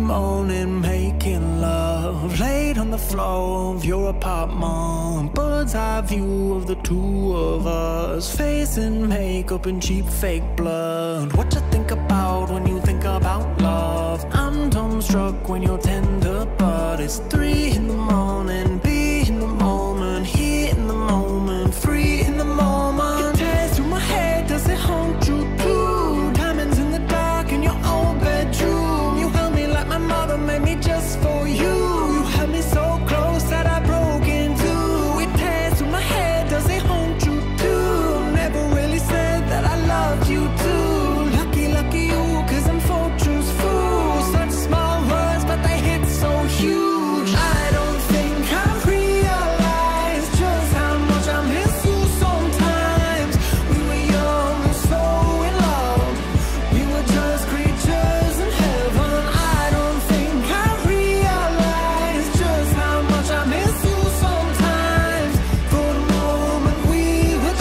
morning, making love, laid on the floor of your apartment. Bird's eye view of the two of us, facing makeup and cheap fake blood. What you think about when you think about love? I'm dumbstruck when you're tender, but it's 3 in the morning. Be in the moment, here in the moment, free in the moment. It tears through my head, does it haunt you too? Diamonds in the dark in your old bedroom. You held me like my mother made me just for you. You held me so close that I broke in two. It tears through my head, does it haunt you too? Never really said that I loved you too. Lucky, lucky you, cause I'm fortune's fool. Such small words, but they hit so huge. I don't think I realized just how much I miss you sometimes. We were young and so in love. We were just creatures in heaven. I don't think I realized just how much I miss you sometimes. For the moment we were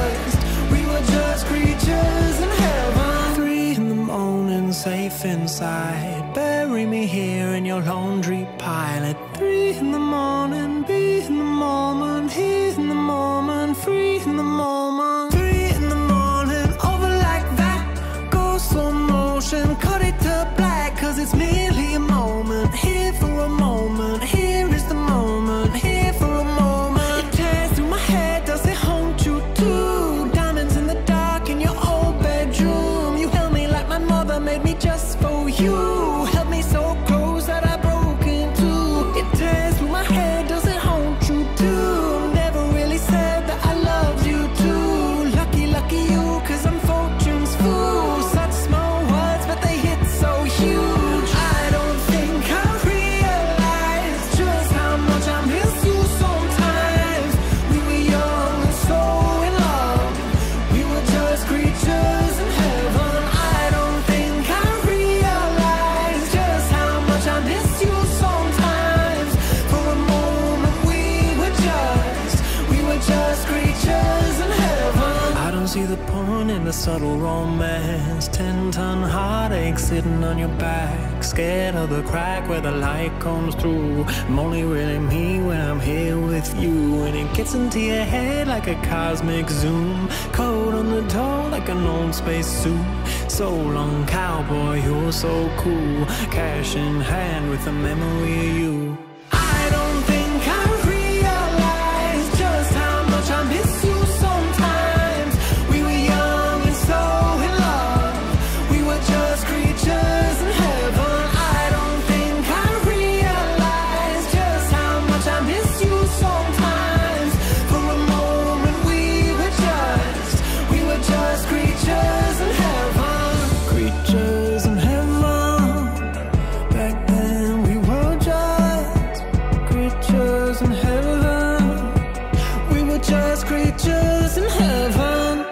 just creatures in heaven. 3 in the morning, safe inside. Bury me here in your laundry pile. At 3 in the morning, be in the moment, here in the moment, free in the moment. 3 in the morning, over like that. Go slow motion, cut it to black, cause it's merely a moment. Here for a moment, here is the moment, here for a moment. It tears through my head, does it haunt you too? Diamonds in the dark in your old bedroom. You held me like my mother made me just for you. Held me so close that I broke in two. It tears through my head, does it haunt you too? Never really said that I loved you too. Lucky, lucky you, cause I'm fortune's fool. Such small words, but they hit so huge. I don't think I realized just how much I miss you sometimes. We were young and so in love. We were just creatures in heaven. I don't think I realized just how much I miss you sometimes. For a moment we were just creatures in heaven. I don't see the point in the subtle romance. 10-ton heartache sitting on your back, scared of the crack where the light comes through. I'm only really me when I'm here with you, and it gets into your head like a cosmic zoom. Code on the door like an old space suit. So long, cowboy, you're so cool. Cash in hand with a memory of you. I don't think I realized just how much I miss you sometimes. We were young and so in love. We were just creatures in heaven. I don't think I realized just how much I miss you sometimes. For a moment we were just creatures in heaven. Creatures in heaven. Back then we were just creatures in heaven. We were just creatures in heaven.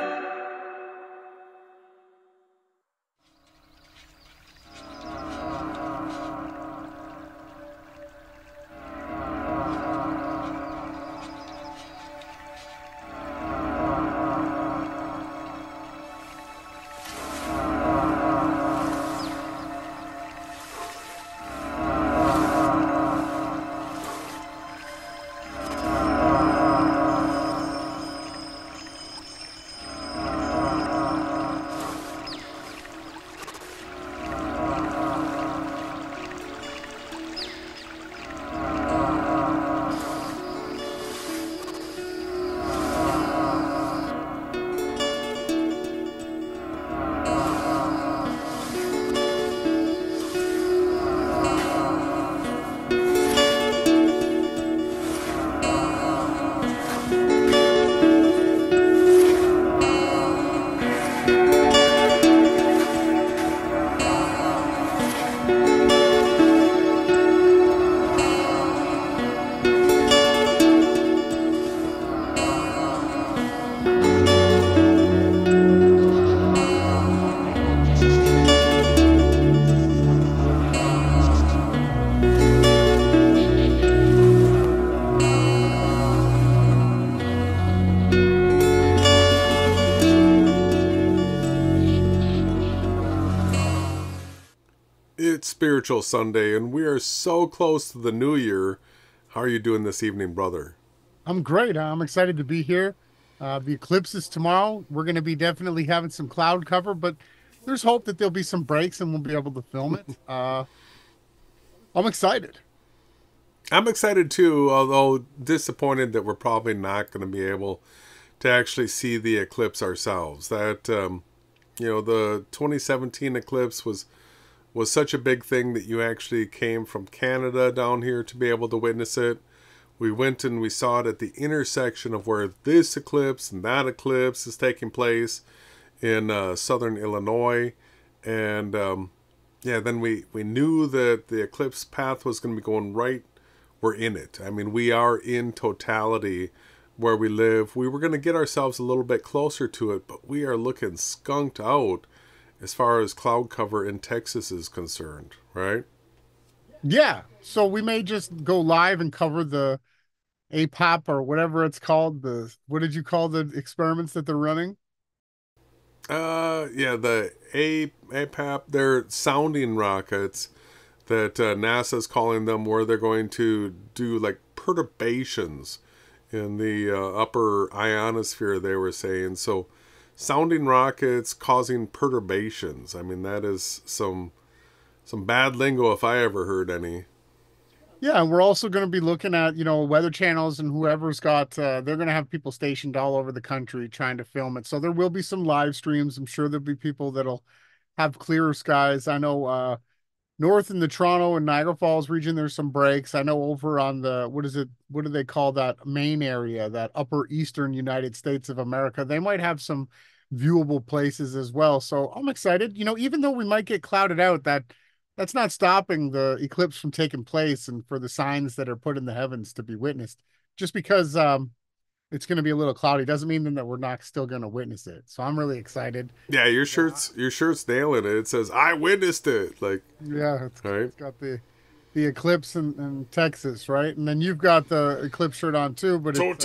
spiritual Sunday, and we are so close to the new year. How are you doing this evening, brother? I'm great. I'm excited to be here. The eclipse is tomorrow. We're going to be definitely having some cloud cover, but there's hope that there'll be some breaks and we'll be able to film it. I'm excited. I'm excited too, although disappointed that we're probably not going to be able to actually see the eclipse ourselves. The 2017 eclipse was such a big thing that you actually came from Canada down here to be able to witness it. We went and we saw it at the intersection of where this eclipse and that eclipse is taking place in southern Illinois. And yeah, then we knew that the eclipse path was going to be going right. We're in it. I mean, we are in totality where we live. We were going to get ourselves a little bit closer to it, but we are looking skunked out as far as cloud cover in Texas is concerned, right? Yeah. So we may just go live and cover the APOP or whatever it's called. What did you call the experiments that they're running? Yeah, the APAP, they're sounding rockets that NASA's calling them, where they're going to do like perturbations in the upper ionosphere, they were saying. So, sounding rockets causing perturbations. I mean, that is some bad lingo if I ever heard any. Yeah, and we're also going to be looking at, weather channels and whoever's got, they're going to have people stationed all over the country trying to film it. So there will be some live streams. I'm sure there'll be people that'll have clearer skies. I know north in the Toronto and Niagara Falls region, there's some breaks. I know over on what is it? What do they call that main area, that upper eastern United States of America? They might have some viewable places as well. So I'm excited. Even though we might get clouded out, that's not stopping the eclipse from taking place and for the signs that are put in the heavens to be witnessed. Just because it's going to be a little cloudy doesn't mean then that we're not still going to witness it. So I'm really excited. Yeah, your Yeah, shirt's nailing it. It says I witnessed it. Like, yeah, all right, it's got the eclipse in Texas, right? And then you've got the eclipse shirt on too, but it's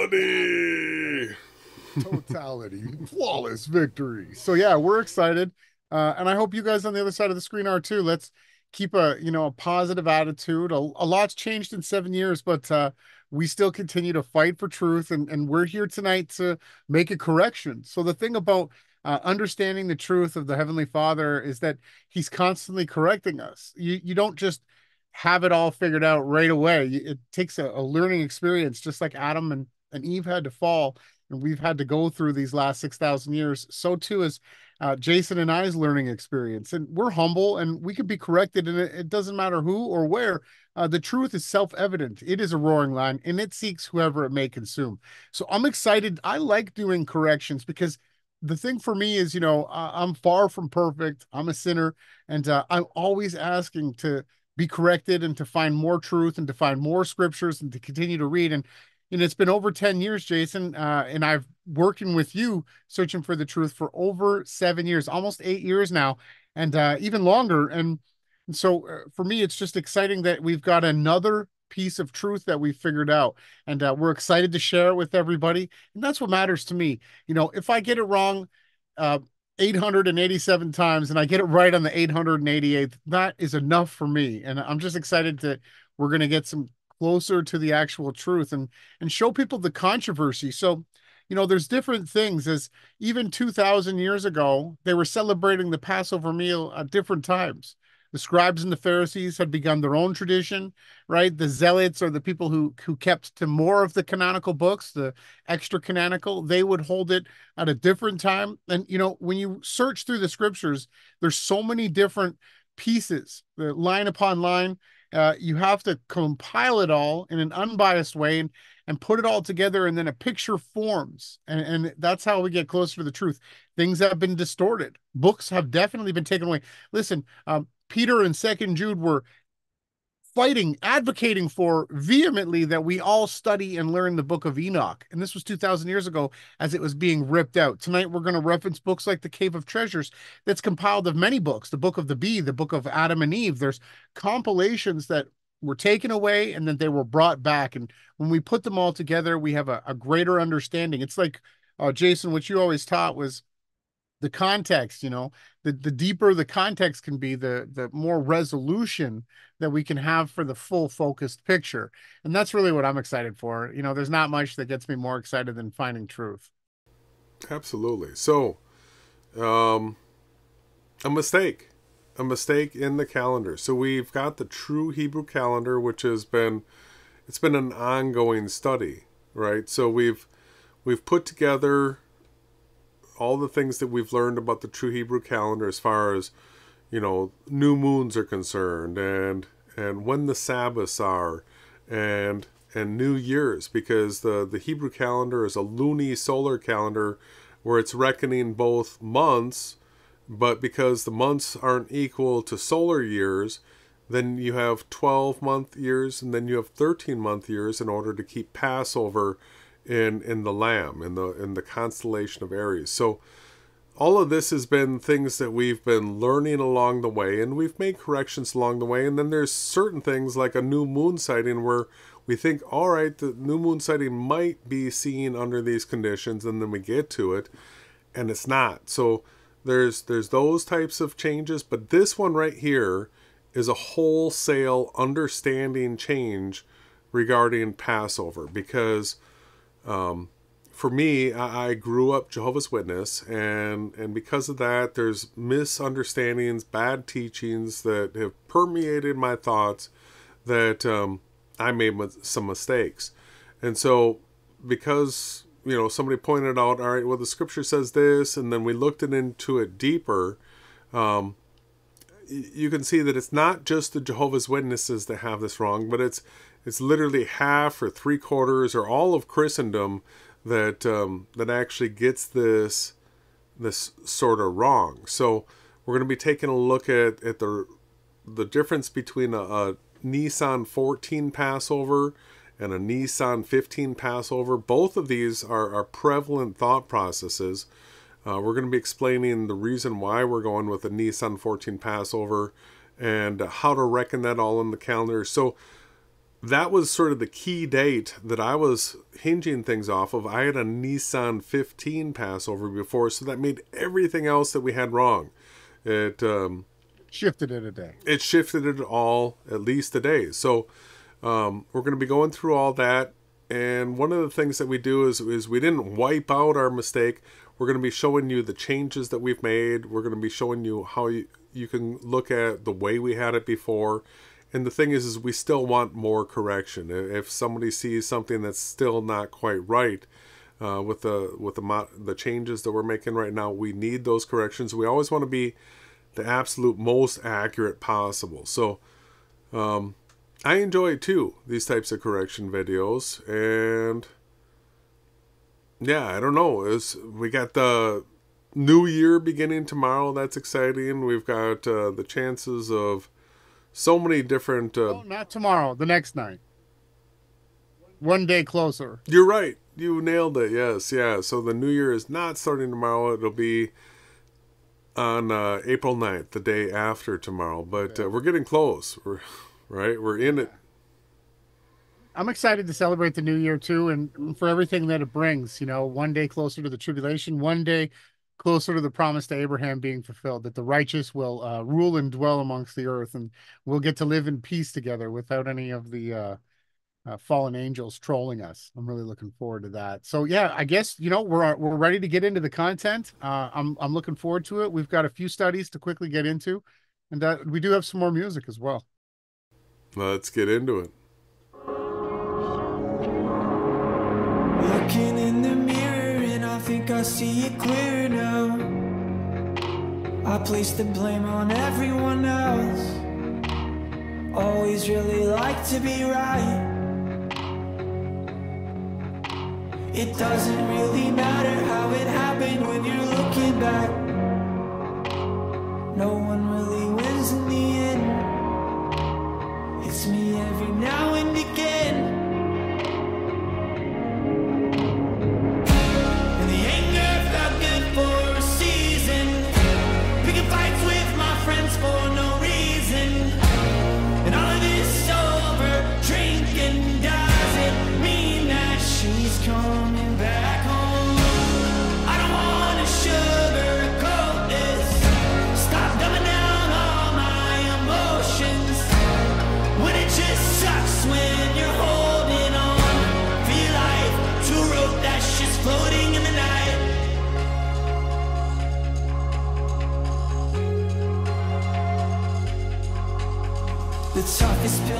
totality. totality, flawless victory. So yeah, we're excited, and I hope you guys on the other side of the screen are too. Let's keep a positive attitude. A lot's changed in 7 years, but we still continue to fight for truth, and we're here tonight to make a correction. So the thing about understanding the truth of the Heavenly Father is that He's constantly correcting us. You don't just have it all figured out right away. It takes a learning experience, just like Adam and Eve had to fall and we've had to go through these last 6,000 years. So too is Jason and I's learning experience. And we're humble and we can be corrected, and it doesn't matter who or where. The truth is self evident. It is a roaring lion and it seeks whoever it may consume. So I'm excited. I like doing corrections because the thing for me is, I'm far from perfect. I'm a sinner, and I'm always asking to be corrected and to find more truth and to find more scriptures and to continue to read. And it's been over 10 years, Jason, and I've working with you searching for the truth for over 7 years, almost 8 years now, and even longer. And so for me, it's just exciting that we've got another piece of truth that we figured out, and we're excited to share it with everybody. And that's what matters to me. If I get it wrong, uh, 887 times and I get it right on the 888th, that is enough for me. And I'm just excited that we're going to get some closer to the actual truth and show people the controversy. So, there's different things. As even 2,000 years ago, they were celebrating the Passover meal at different times. The scribes and the Pharisees had begun their own tradition, right? The zealots, or the people who kept to more of the canonical books, the extra canonical, they would hold it at a different time. And when you search through the scriptures, there's so many different pieces, the line upon line. You have to compile it all in an unbiased way and put it all together, and then a picture forms. And that's how we get closer to the truth. Things have been distorted. Books have definitely been taken away. Listen, Peter and Second Jude were fighting, advocating for vehemently that we all study and learn the book of Enoch. And this was 2,000 years ago as it was being ripped out. Tonight, we're going to reference books like the Cave of Treasures that's compiled of many books, the book of the Bee, the book of Adam and Eve. There's compilations that were taken away and then they were brought back. And when we put them all together, we have a greater understanding. It's like, Jason, what you always taught was the context, the deeper the context can be, the more resolution that we can have for the full focused picture. And that's really what I'm excited for. There's not much that gets me more excited than finding truth. Absolutely. So, a mistake in the calendar. So we've got the true Hebrew calendar, which it's been an ongoing study, right? So we've put together all the things that we've learned about the true Hebrew calendar as far as, new moons are concerned, and when the Sabbaths are, and New Year's, because the Hebrew calendar is a luni-solar calendar where it's reckoning both months, but because the months aren't equal to solar years, then you have 12-month years, and then you have 13-month years in order to keep Passover in the Lamb, in the constellation of Aries. So all of this has been things that we've been learning along the way, and we've made corrections along the way. And then there's certain things like a new moon sighting where we think, all right, the new moon sighting might be seen under these conditions, and then we get to it, and it's not. So there's those types of changes, but this one right here is a wholesale understanding change regarding Passover, because for me, I grew up Jehovah's Witness, and because of that, there's misunderstandings, bad teachings that have permeated my thoughts that I made some mistakes. And so because, somebody pointed out, all right, well, the scripture says this, and then we looked into it deeper, you can see that it's not just the Jehovah's Witnesses that have this wrong, but it's literally half or 3/4 or all of Christendom that actually gets this sort of wrong. So we're going to be taking a look at the difference between a Nisan 14 Passover and a Nisan 15 Passover. Both of these are prevalent thought processes. We're going to be explaining the reason why we're going with a Nisan 14 Passover and how to reckon that all in the calendar. So that was sort of the key date that I was hinging things off of. I had a Nisan 15 Passover before, so that made everything else that we had wrong. It shifted it a day. It shifted it all at least a day. So we're going to be going through all that. And one of the things that we do is we didn't wipe out our mistake. We're going to be showing you the changes that we've made. We're going to be showing you how you can look at the way we had it before. And the thing is we still want more correction. If somebody sees something that's still not quite right with the changes that we're making right now, we need those corrections. We always want to be the absolute most accurate possible. So I enjoy too these types of correction videos. And yeah, I don't know. We got the new year beginning tomorrow. That's exciting. We've got the chances of so many different... not tomorrow, the next night. One day closer. You're right. You nailed it. Yes, yeah. So the new year is not starting tomorrow. It'll be on April 9th, the day after tomorrow. But we're getting close. We're in it. I'm excited to celebrate the new year too, and for everything that it brings. One day closer to the tribulation, one day closer to the promise to Abraham being fulfilled, that the righteous will rule and dwell amongst the earth, and we'll get to live in peace together without any of the fallen angels trolling us. I'm really looking forward to that. So yeah, I guess we're ready to get into the content. I'm looking forward to it. We've got a few studies to quickly get into, and we do have some more music as well. Let's get into it. Looking in the mirror and I think I see it clear now. I place the blame on everyone else. Always really like to be right. It doesn't really matter how it happened when you're looking back. No one really wins in the end. It's me every now and again. Coming back home. I don't wanna sugarcoat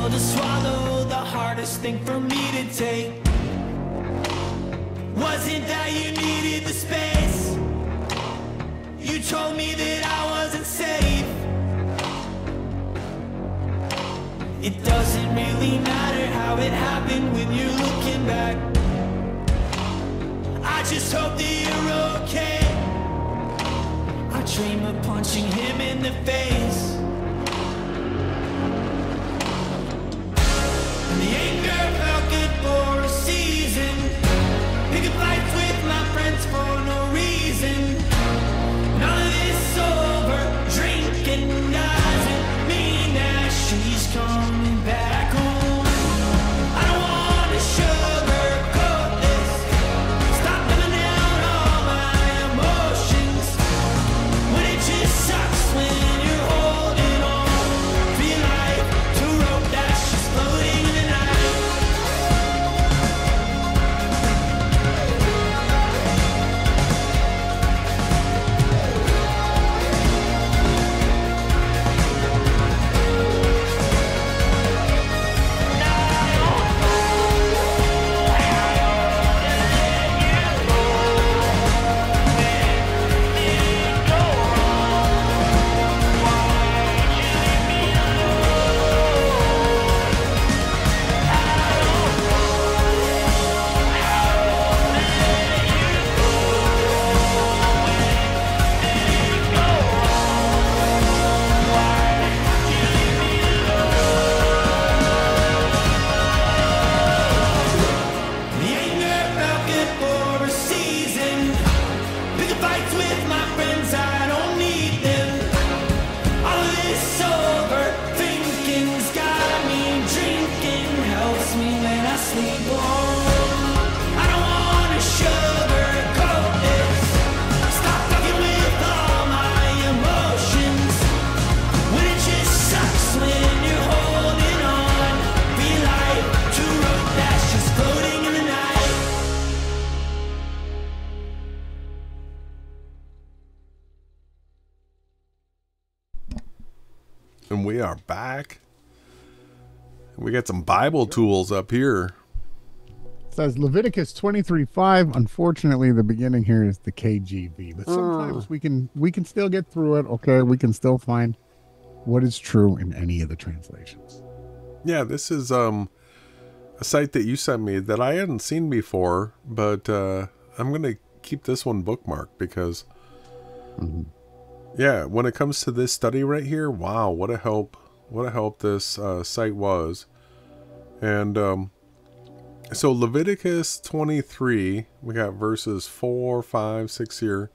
pill to swallow, the hardest thing for me to take. Wasn't that you needed the space? You told me that I wasn't safe. It doesn't really matter how it happened when you're looking back. I just hope that you're okay. I dream of punching him in the face. And the anger felt good for a season. Picking fights with my friends for no reason. None of this over. Drinking doesn't mean that she's coming back home. I don't want to sugarcoat this. Stop living down all my emotions. When it just sucks when you're holding on. Feel like a rope that's just floating in the night. The anger felt good for a season. Picking fights with my friends, I don't need them. All of this overthinking's got me. Drinking helps me when I sleep alone. I don't want to sugarcoat this. Stop fucking with all my emotions. When it just sucks when you're holding on. Be like a rope that's just floating in the night. And we are back. We got some Bible tools up here. It says Leviticus 23:5. Unfortunately, the beginning here is the KJV, but sometimes we can still get through it. Okay, we can still find what is true in any of the translations. Yeah, this is a site that you sent me that I hadn't seen before, but I'm going to keep this one bookmarked because, yeah, when it comes to this study right here, wow, what a help this site was. And so Leviticus 23, we got verses 4, 5, 6 here.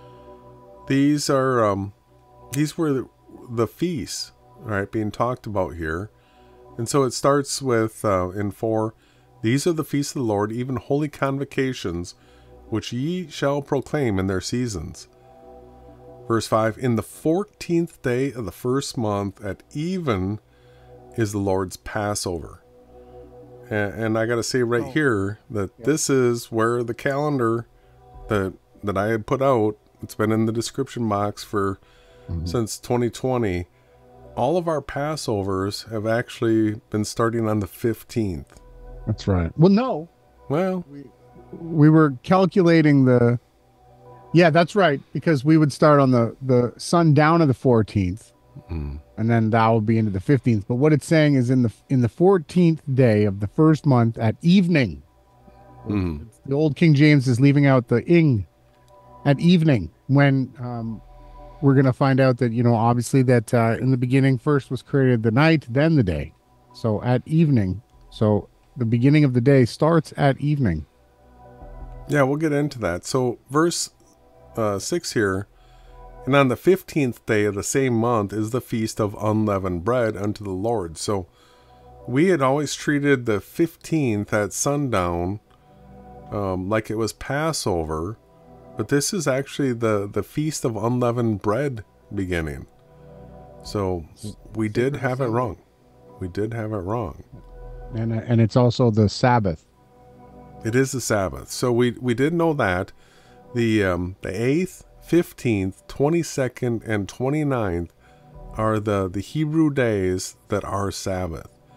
These are these were the feasts, right, being talked about here. And so it starts with in 4, these are the feasts of the Lord, even holy convocations, which ye shall proclaim in their seasons. Verse 5, in the 14th day of the first month at even is the Lord's Passover. And I got to say right here that this is where the calendar that I had put out, it's been in the description box for since 2020. All of our Passovers have actually been starting on the 15th. That's right. Well, no. Well, We were calculating the... Yeah, that's right, because we would start on the sundown of the 14th, and then that will be into the 15th. But what it's saying is in the 14th day of the first month at evening. The old King James is leaving out the ing at evening, when we're going to find out that, obviously that in the beginning first was created the night, then the day. So at evening. So the beginning of the day starts at evening. yeah, we'll get into that. So verse 6 here, and on the 15th day of the same month is the feast of unleavened bread unto the Lord. So we had always treated the 15th at sundown like it was Passover, but this is actually the feast of unleavened bread beginning. So we did have it wrong. We did have it wrong. And it's also the Sabbath. It is the Sabbath. So we did know that. The 8th, 15th, 22nd, and 29th are the Hebrew days that are Sabbath.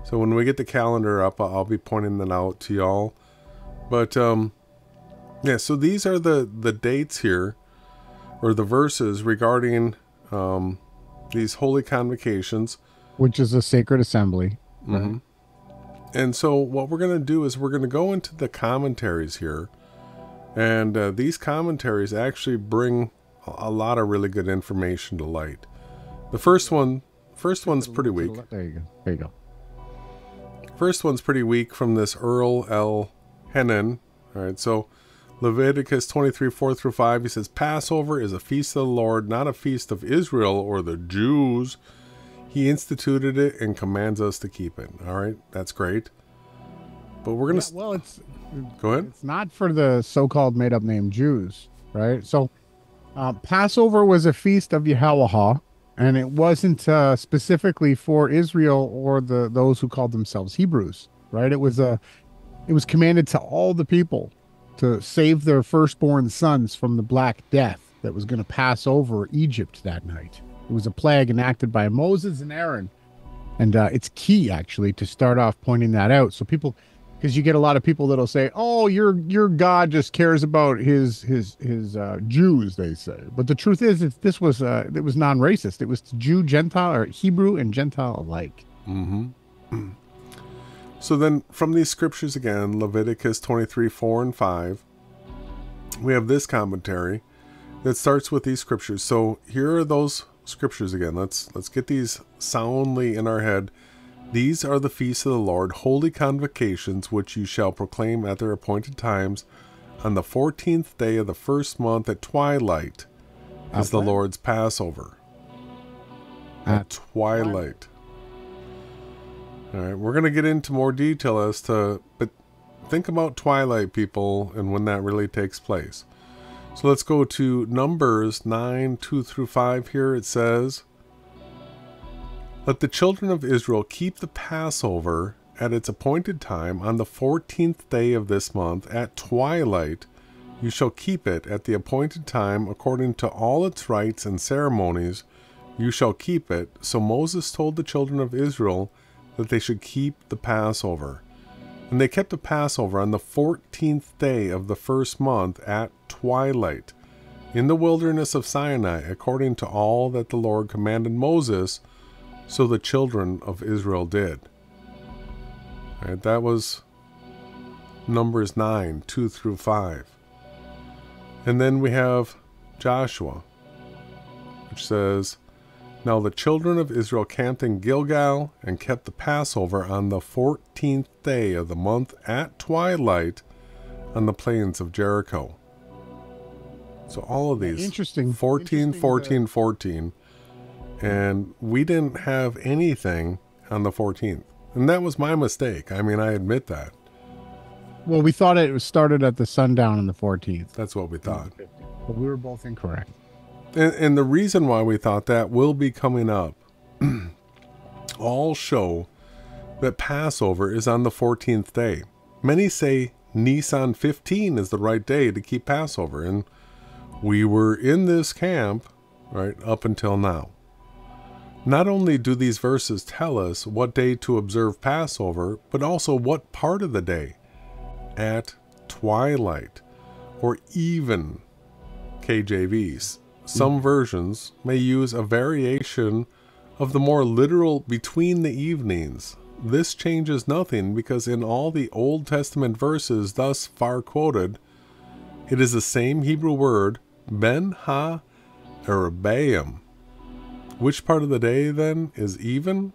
So when we get the calendar up, I'll be pointing that out to y'all. But yeah, so these are the dates here, or the verses regarding these holy convocations, which is a sacred assembly. Mm-hmm. And so what we're going to do is we're going to go into the commentaries here. And these commentaries actually bring a lot of really good information to light. The first one's pretty weak. There you go. First one's pretty weak from this Earl L. Hennon. All right, so Leviticus 23, 4 through 5, he says, Passover is a feast of the Lord, not a feast of Israel or the Jews. He instituted it and commands us to keep it. All right, that's great. But we're going to... well, it's... Go ahead. It's not for the so-called made-up name Jews, right? So Passover was a feast of Yahawashai, and it wasn't specifically for Israel or those who called themselves Hebrews, right? It was commanded to all the people to save their firstborn sons from the Black Death that was going to pass over Egypt that night. It was a plague enacted by Moses and Aaron, and it's key actually to start off pointing that out, so people. Because you get a lot of people that'll say, "Oh, your God just cares about his Jews," they say. But the truth is, it was non-racist. It was Jew, Gentile, or Hebrew and Gentile alike. Mm-hmm. So then, from these scriptures again, Leviticus 23, 4 and 5, we have this commentary that starts with these scriptures. So here are those scriptures again. Let's get these soundly in our head. These are the feasts of the Lord, holy convocations, which you shall proclaim at their appointed times. On the 14th day of the first month at twilight is the Lord's Passover. At twilight. All right, we're going to get into more detail as to, but think about twilight, people, and when that really takes place. So let's go to Numbers 9, 2 through 5 here. It says, Let the children of Israel keep the Passover at its appointed time on the 14th day of this month at twilight. You shall keep it at the appointed time according to all its rites and ceremonies. You shall keep it. So Moses told the children of Israel that they should keep the Passover. And they kept the Passover on the 14th day of the first month at twilight in the wilderness of Sinai, according to all that the Lord commanded Moses. So the children of Israel did. All right, that was Numbers 9, 2 through 5. And then we have Joshua, which says, Now the children of Israel camped in Gilgal and kept the Passover on the 14th day of the month at twilight on the plains of Jericho. So all of these, 14, 14, 14. And we didn't have anything on the 14th. And that was my mistake. I mean, I admit that. Well, we thought it was started at the sundown on the 14th. That's what we thought. But we were both incorrect. And the reason why we thought that will be coming up. All show that Passover is on the 14th day. Many say Nisan 15 is the right day to keep Passover. And we were in this camp, right, up until now. Not only do these verses tell us what day to observe Passover, but also what part of the day. At twilight, or even KJVs. Some versions may use a variation of the more literal between the evenings. This changes nothing because in all the Old Testament verses thus far quoted, it is the same Hebrew word, ben-ha-arabayim. Which part of the day, then, is even?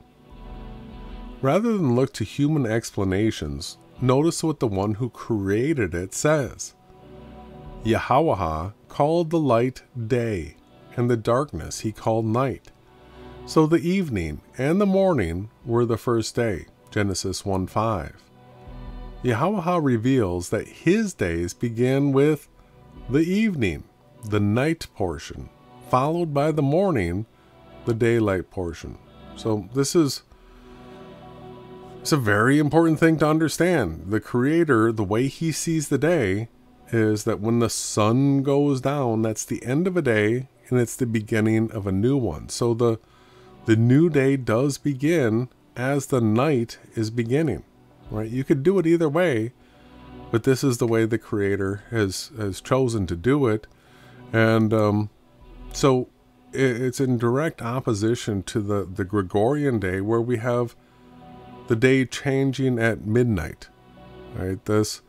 Rather than look to human explanations, notice what the one who created it says. Yahawashai called the light day, and the darkness he called night. So the evening and the morning were the first day. Genesis 1:5. Yahawashai reveals that his days begin with the evening, the night portion, followed by the morning, the daylight portion. So this is it's a very important thing to understand. The Creator, the way he sees the day, is that when the sun goes down, that's the end of a day, and it's the beginning of a new one. So the new day does begin as the night is beginning, right? You could do it either way, but this is the way the Creator has chosen to do it. And so it's in direct opposition to the Gregorian day, where we have the day changing at midnight, right? This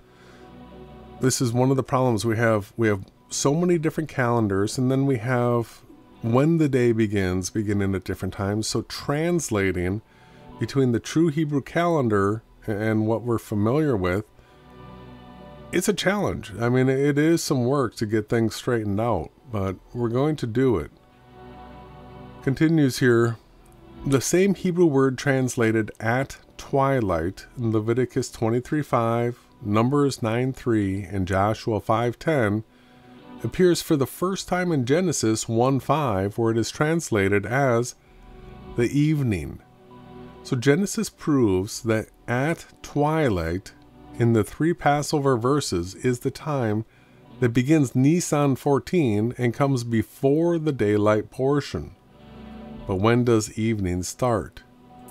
is one of the problems we have. We have so many different calendars, and then we have when the day beginning at different times. So translating between the true Hebrew calendar and what we're familiar with, it's a challenge. I mean, it is some work to get things straightened out, but we're going to do it. Continues here. The same Hebrew word translated at twilight in Leviticus 23:5, Numbers 9:3, and Joshua 5:10 appears for the first time in Genesis 1:5, where it is translated as the evening. So Genesis proves that at twilight in the 3 Passover verses is the time that begins Nisan 14 and comes before the daylight portion. But when does evening start?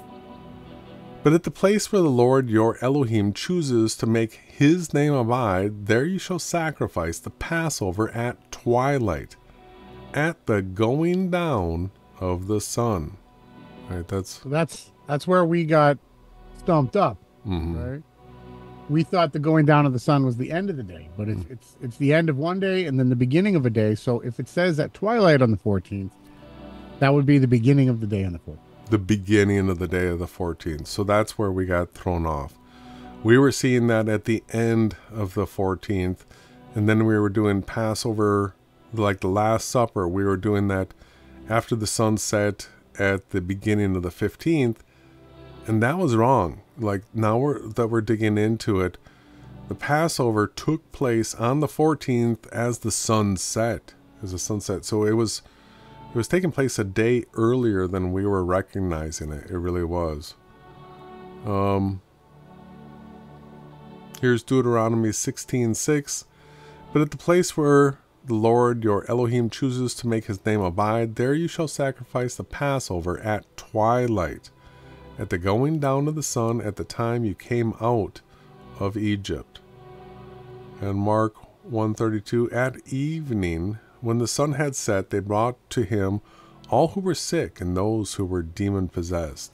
But at the place where the Lord your Elohim chooses to make his name abide, there you shall sacrifice the Passover at twilight, at the going down of the sun. Right? That's where we got stumped up. Right? We thought the going down of the sun was the end of the day, but it's the end of one day and then the beginning of a day. So if it says at twilight on the 14th, that would be the beginning of the day on the 14th. The beginning of the day of the 14th. So that's where we got thrown off. We were seeing that at the end of the 14th, and then we were doing Passover, like the Last Supper. We were doing that after the sun set at the beginning of the 15th, and that was wrong. Like, now we're digging into it, the Passover took place on the 14th as the sun set, So it was taking place a day earlier than we were recognizing it. It really was. Here's Deuteronomy 16:6. But at the place where the Lord your Elohim chooses to make his name abide, there you shall sacrifice the Passover at twilight, at the going down of the sun, at the time you came out of Egypt. And Mark 1:32, at evening, when the sun had set, they brought to him all who were sick and those who were demon-possessed.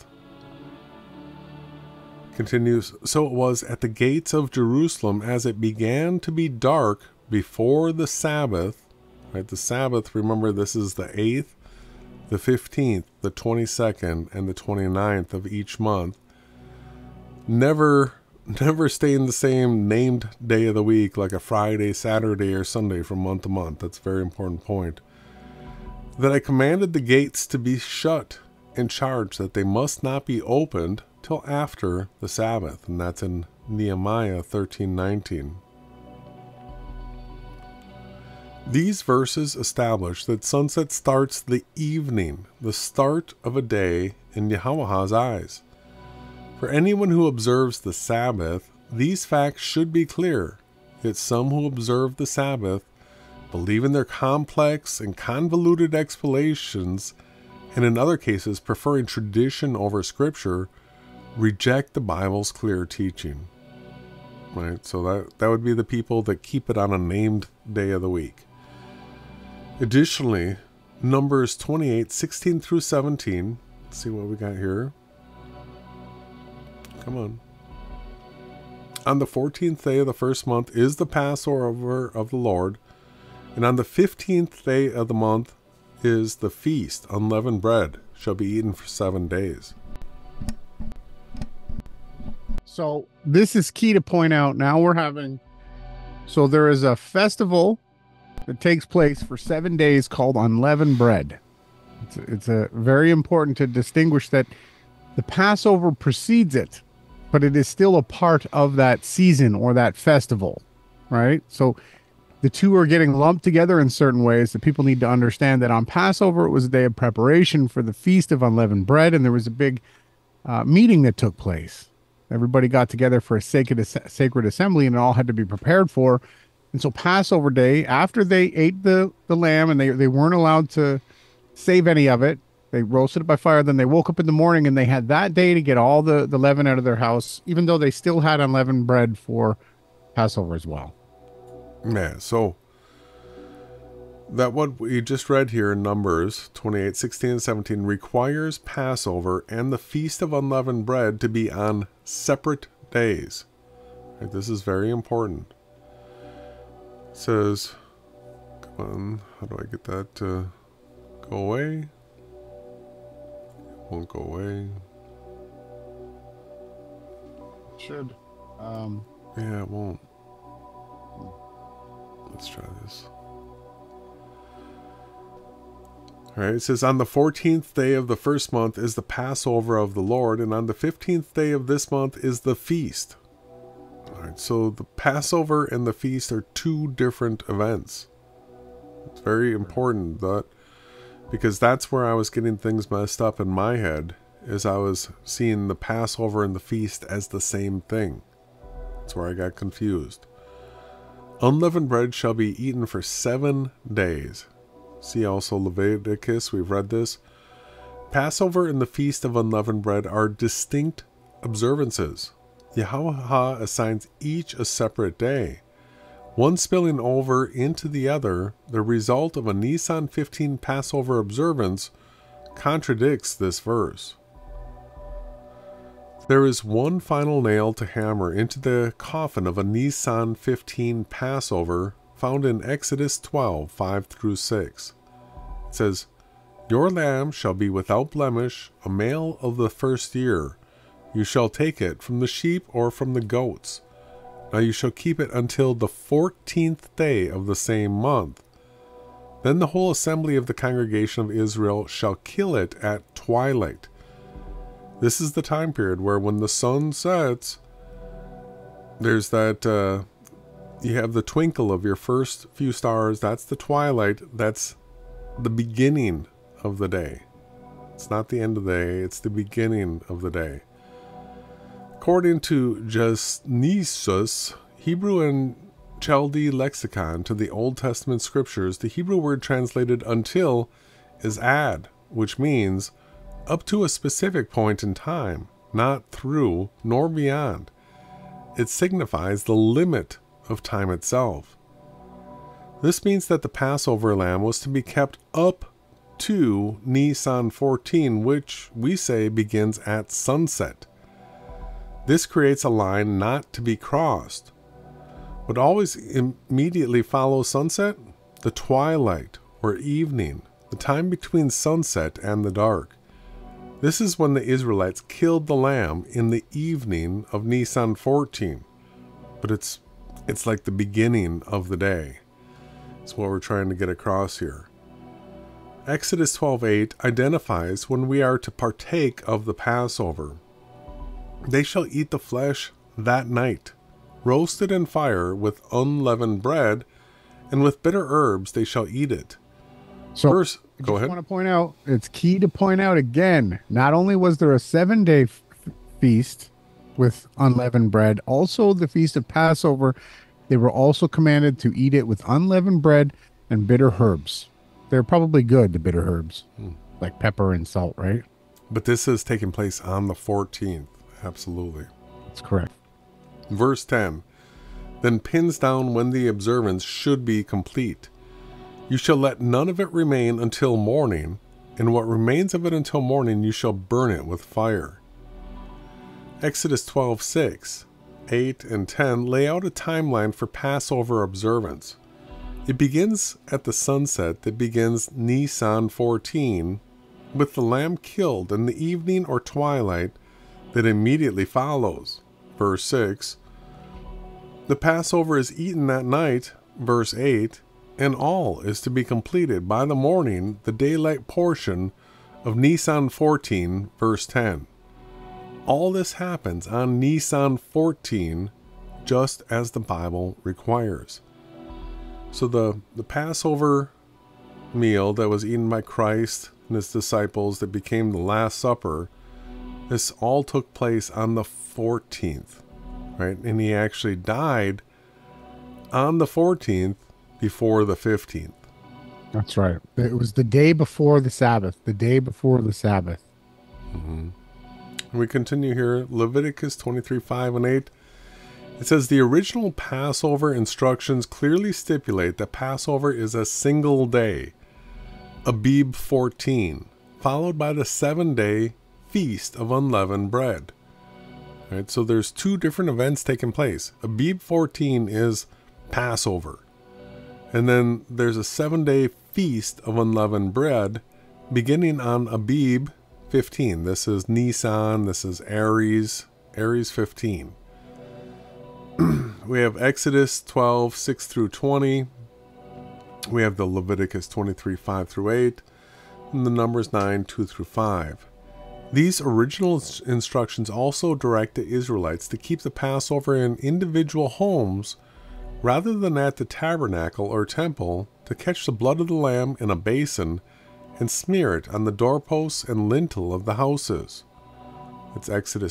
Continues, so it was at the gates of Jerusalem as it began to be dark before the Sabbath. Right, the Sabbath, remember, this is the 8th, the 15th, the 22nd, and the 29th of each month. Never stay in the same named day of the week, like a Friday, Saturday, or Sunday from month to month. That's a very important point. That I commanded the gates to be shut and charged that they must not be opened till after the Sabbath. And that's in Nehemiah 13:19. These verses establish that sunset starts the evening, the start of a day in Yahawah's eyes. For anyone who observes the Sabbath, these facts should be clear. Yet some who observe the Sabbath, believe in their complex and convoluted explanations, and in other cases preferring tradition over Scripture, reject the Bible's clear teaching. Right? So that would be the people that keep it on a named day of the week. Additionally, Numbers 28:16 through 17. Let's see what we got here. Come on. On the 14th day of the first month is the Passover of the Lord, and on the 15th day of the month is the feast. Unleavened bread shall be eaten for 7 days. So this is key to point out. Now so there is a festival that takes place for 7 days called unleavened bread. It's a very important to distinguish that the Passover precedes it, but it is still a part of that season or that festival, right? So the two are getting lumped together in certain ways that people need to understand that on Passover, it was a day of preparation for the Feast of Unleavened Bread, and there was a big meeting that took place. Everybody got together for a sacred assembly, and it all had to be prepared for. And so Passover Day, after they ate the lamb and they weren't allowed to save any of it, They roasted it by fire. Then they woke up in the morning and they had that day to get all the leaven out of their house, even though they still had unleavened bread for Passover as well. Man, so that what we just read here in Numbers 28, 16, and 17 requires Passover and the Feast of Unleavened Bread to be on separate days. Right, this is very important. It says, come on, how do I get that to go away? It won't go away. It should. Yeah, it won't. Let's try this. All right, it says, on the 14th day of the first month is the Passover of the Lord, and on the 15th day of this month is the feast. All right, so the Passover and the feast are two different events. It's very important that, because that's where I was getting things messed up in my head, is I was seeing the Passover and the feast as the same thing. That's where I got confused. Unleavened bread shall be eaten for 7 days. See also Leviticus, we've read this. Passover and the Feast of Unleavened Bread are distinct observances. Yahawah assigns each a separate day, one spilling over into the other. The result of a Nisan 15 Passover observance contradicts this verse. There is one final nail to hammer into the coffin of a Nisan 15 Passover found in Exodus 12, 5 through 6. It says, your lamb shall be without blemish, a male of the first year. You shall take it from the sheep or from the goats. Now you shall keep it until the 14th day of the same month. Then the whole assembly of the congregation of Israel shall kill it at twilight. This is the time period where when the sun sets, there's that, you have the twinkle of your first few stars. That's the twilight. That's the beginning of the day. It's not the end of the day. It's the beginning of the day. According to Nisan, Hebrew and Chaldee lexicon to the Old Testament scriptures, the Hebrew word translated until is ad, which means up to a specific point in time, not through nor beyond. It signifies the limit of time itself. This means that the Passover lamb was to be kept up to Nisan 14, which we say begins at sunset. This creates a line not to be crossed. What always immediately follows sunset? The twilight or evening, the time between sunset and the dark. This is when the Israelites killed the lamb in the evening of Nisan 14. But it's like the beginning of the day. That's what we're trying to get across here. Exodus 12:8 identifies when we are to partake of the Passover. They shall eat the flesh that night, roasted in fire with unleavened bread, and with bitter herbs they shall eat it. So first, go ahead. I want to point out, it's key to point out again, not only was there a 7-day feast with unleavened bread, also the Feast of Passover, they were also commanded to eat it with unleavened bread and bitter herbs. They're probably good, the bitter herbs, like pepper and salt, right? But this is taking place on the 14th. Absolutely. That's correct. Verse 10, then pins down when the observance should be complete. You shall let none of it remain until morning, and what remains of it until morning you shall burn it with fire. Exodus 12:6, 8, and 10 lay out a timeline for Passover observance. It begins at the sunset that begins Nisan 14, with the lamb killed in the evening or twilight that immediately follows. Verse 6, the Passover is eaten that night. Verse 8, and all is to be completed by the morning, the daylight portion of Nisan 14, verse 10. All this happens on Nisan 14, just as the Bible requires. So the Passover meal that was eaten by Christ and his disciples that became the Last Supper, this all took place on the 14th, right? And he actually died on the 14th before the 15th. That's right. It was the day before the Sabbath. The day before the Sabbath. Mm-hmm. And we continue here. Leviticus 23:5-8. It says, the original Passover instructions clearly stipulate that Passover is a single day, Abib 14, followed by the 7-day Feast of Unleavened Bread. All right, so there's two different events taking place. Abib 14 is Passover. And then there's a 7-day Feast of Unleavened Bread beginning on Abib 15. This is Nisan, this is Aries 15. We have Exodus 12:6-20. We have the Leviticus 23:5-8, and the Numbers 9:2-5. These original instructions also direct the Israelites to keep the Passover in individual homes rather than at the tabernacle or temple, to catch the blood of the lamb in a basin and smear it on the doorposts and lintel of the houses. It's Exodus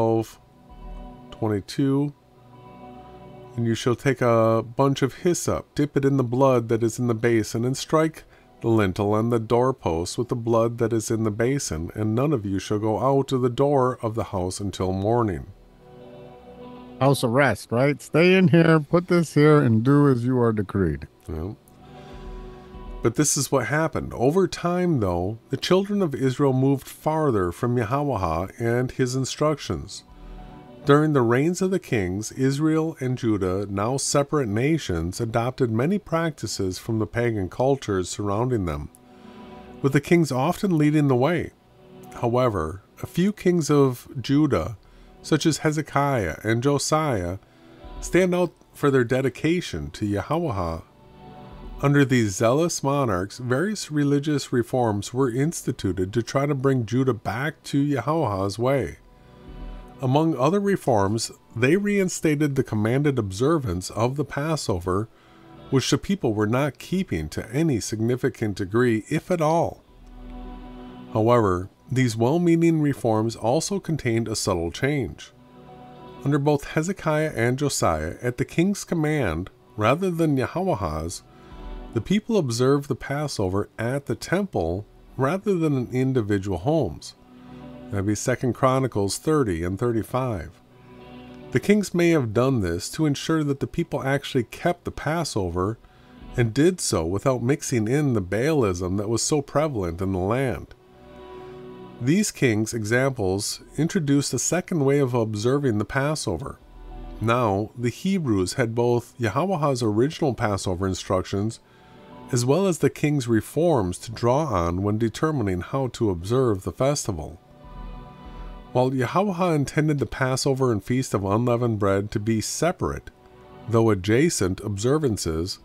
12:22. And you shall take a bunch of hyssop, dip it in the blood that is in the basin, and strike the lintel and the doorposts with the blood that is in the basin, and none of you shall go out of the door of the house until morning. House arrest, right? Stay in here, put this here, and do as you are decreed. Yeah. But this is what happened. Over time, though, the children of Israel moved farther from Yahawah and his instructions. During the reigns of the kings, Israel and Judah, now separate nations, adopted many practices from the pagan cultures surrounding them, with the kings often leading the way. However, a few kings of Judah, such as Hezekiah and Josiah, stand out for their dedication to Yahawah. Under these zealous monarchs, various religious reforms were instituted to try to bring Judah back to Yahawah's way. Among other reforms, they reinstated the commanded observance of the Passover, which the people were not keeping to any significant degree, if at all. However, these well-meaning reforms also contained a subtle change. Under both Hezekiah and Josiah, at the king's command, rather than Yahawah's, the people observed the Passover at the temple rather than in individual homes. That'd be 2 Chronicles 30 and 35. The kings may have done this to ensure that the people actually kept the Passover and did so without mixing in the Baalism that was so prevalent in the land. These kings' examples introduced a second way of observing the Passover. Now, the Hebrews had both Yahawah's original Passover instructions as well as the king's reforms to draw on when determining how to observe the festival. While Yahawah intended the Passover and Feast of Unleavened Bread to be separate, though adjacent observances,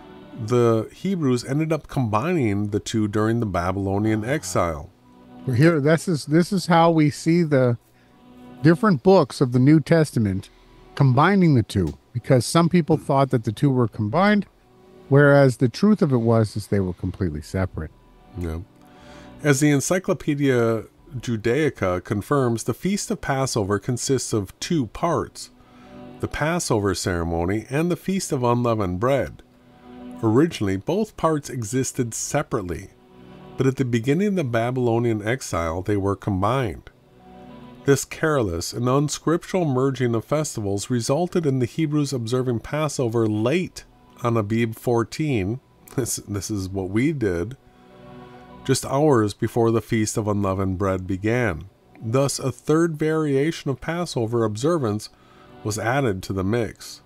the Hebrews ended up combining the two during the Babylonian exile. Here, this is how we see the different books of the New Testament combining the two, because some people thought that the two were combined, whereas the truth of it was they were completely separate. Yeah. As the Encyclopedia Judaica confirms, the Feast of Passover consists of two parts, the Passover ceremony and the Feast of Unleavened Bread. Originally, both parts existed separately, but at the beginning of the Babylonian exile, they were combined. This careless and unscriptural merging of festivals resulted in the Hebrews observing Passover late on Abib 14. This is what we did, just hours before the Feast of Unleavened Bread began. Thus, a third variation of Passover observance was added to the mix.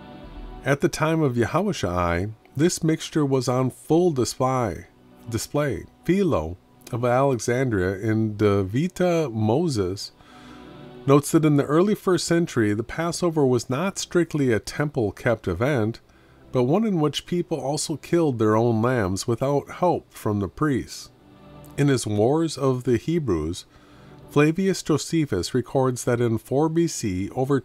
At the time of Yahawashai, this mixture was on full display. Philo of Alexandria in De Vita Moses notes that in the early 1st century, the Passover was not strictly a temple-kept event, but one in which people also killed their own lambs without help from the priests. In his Wars of the Hebrews, Flavius Josephus records that in 4 BC, over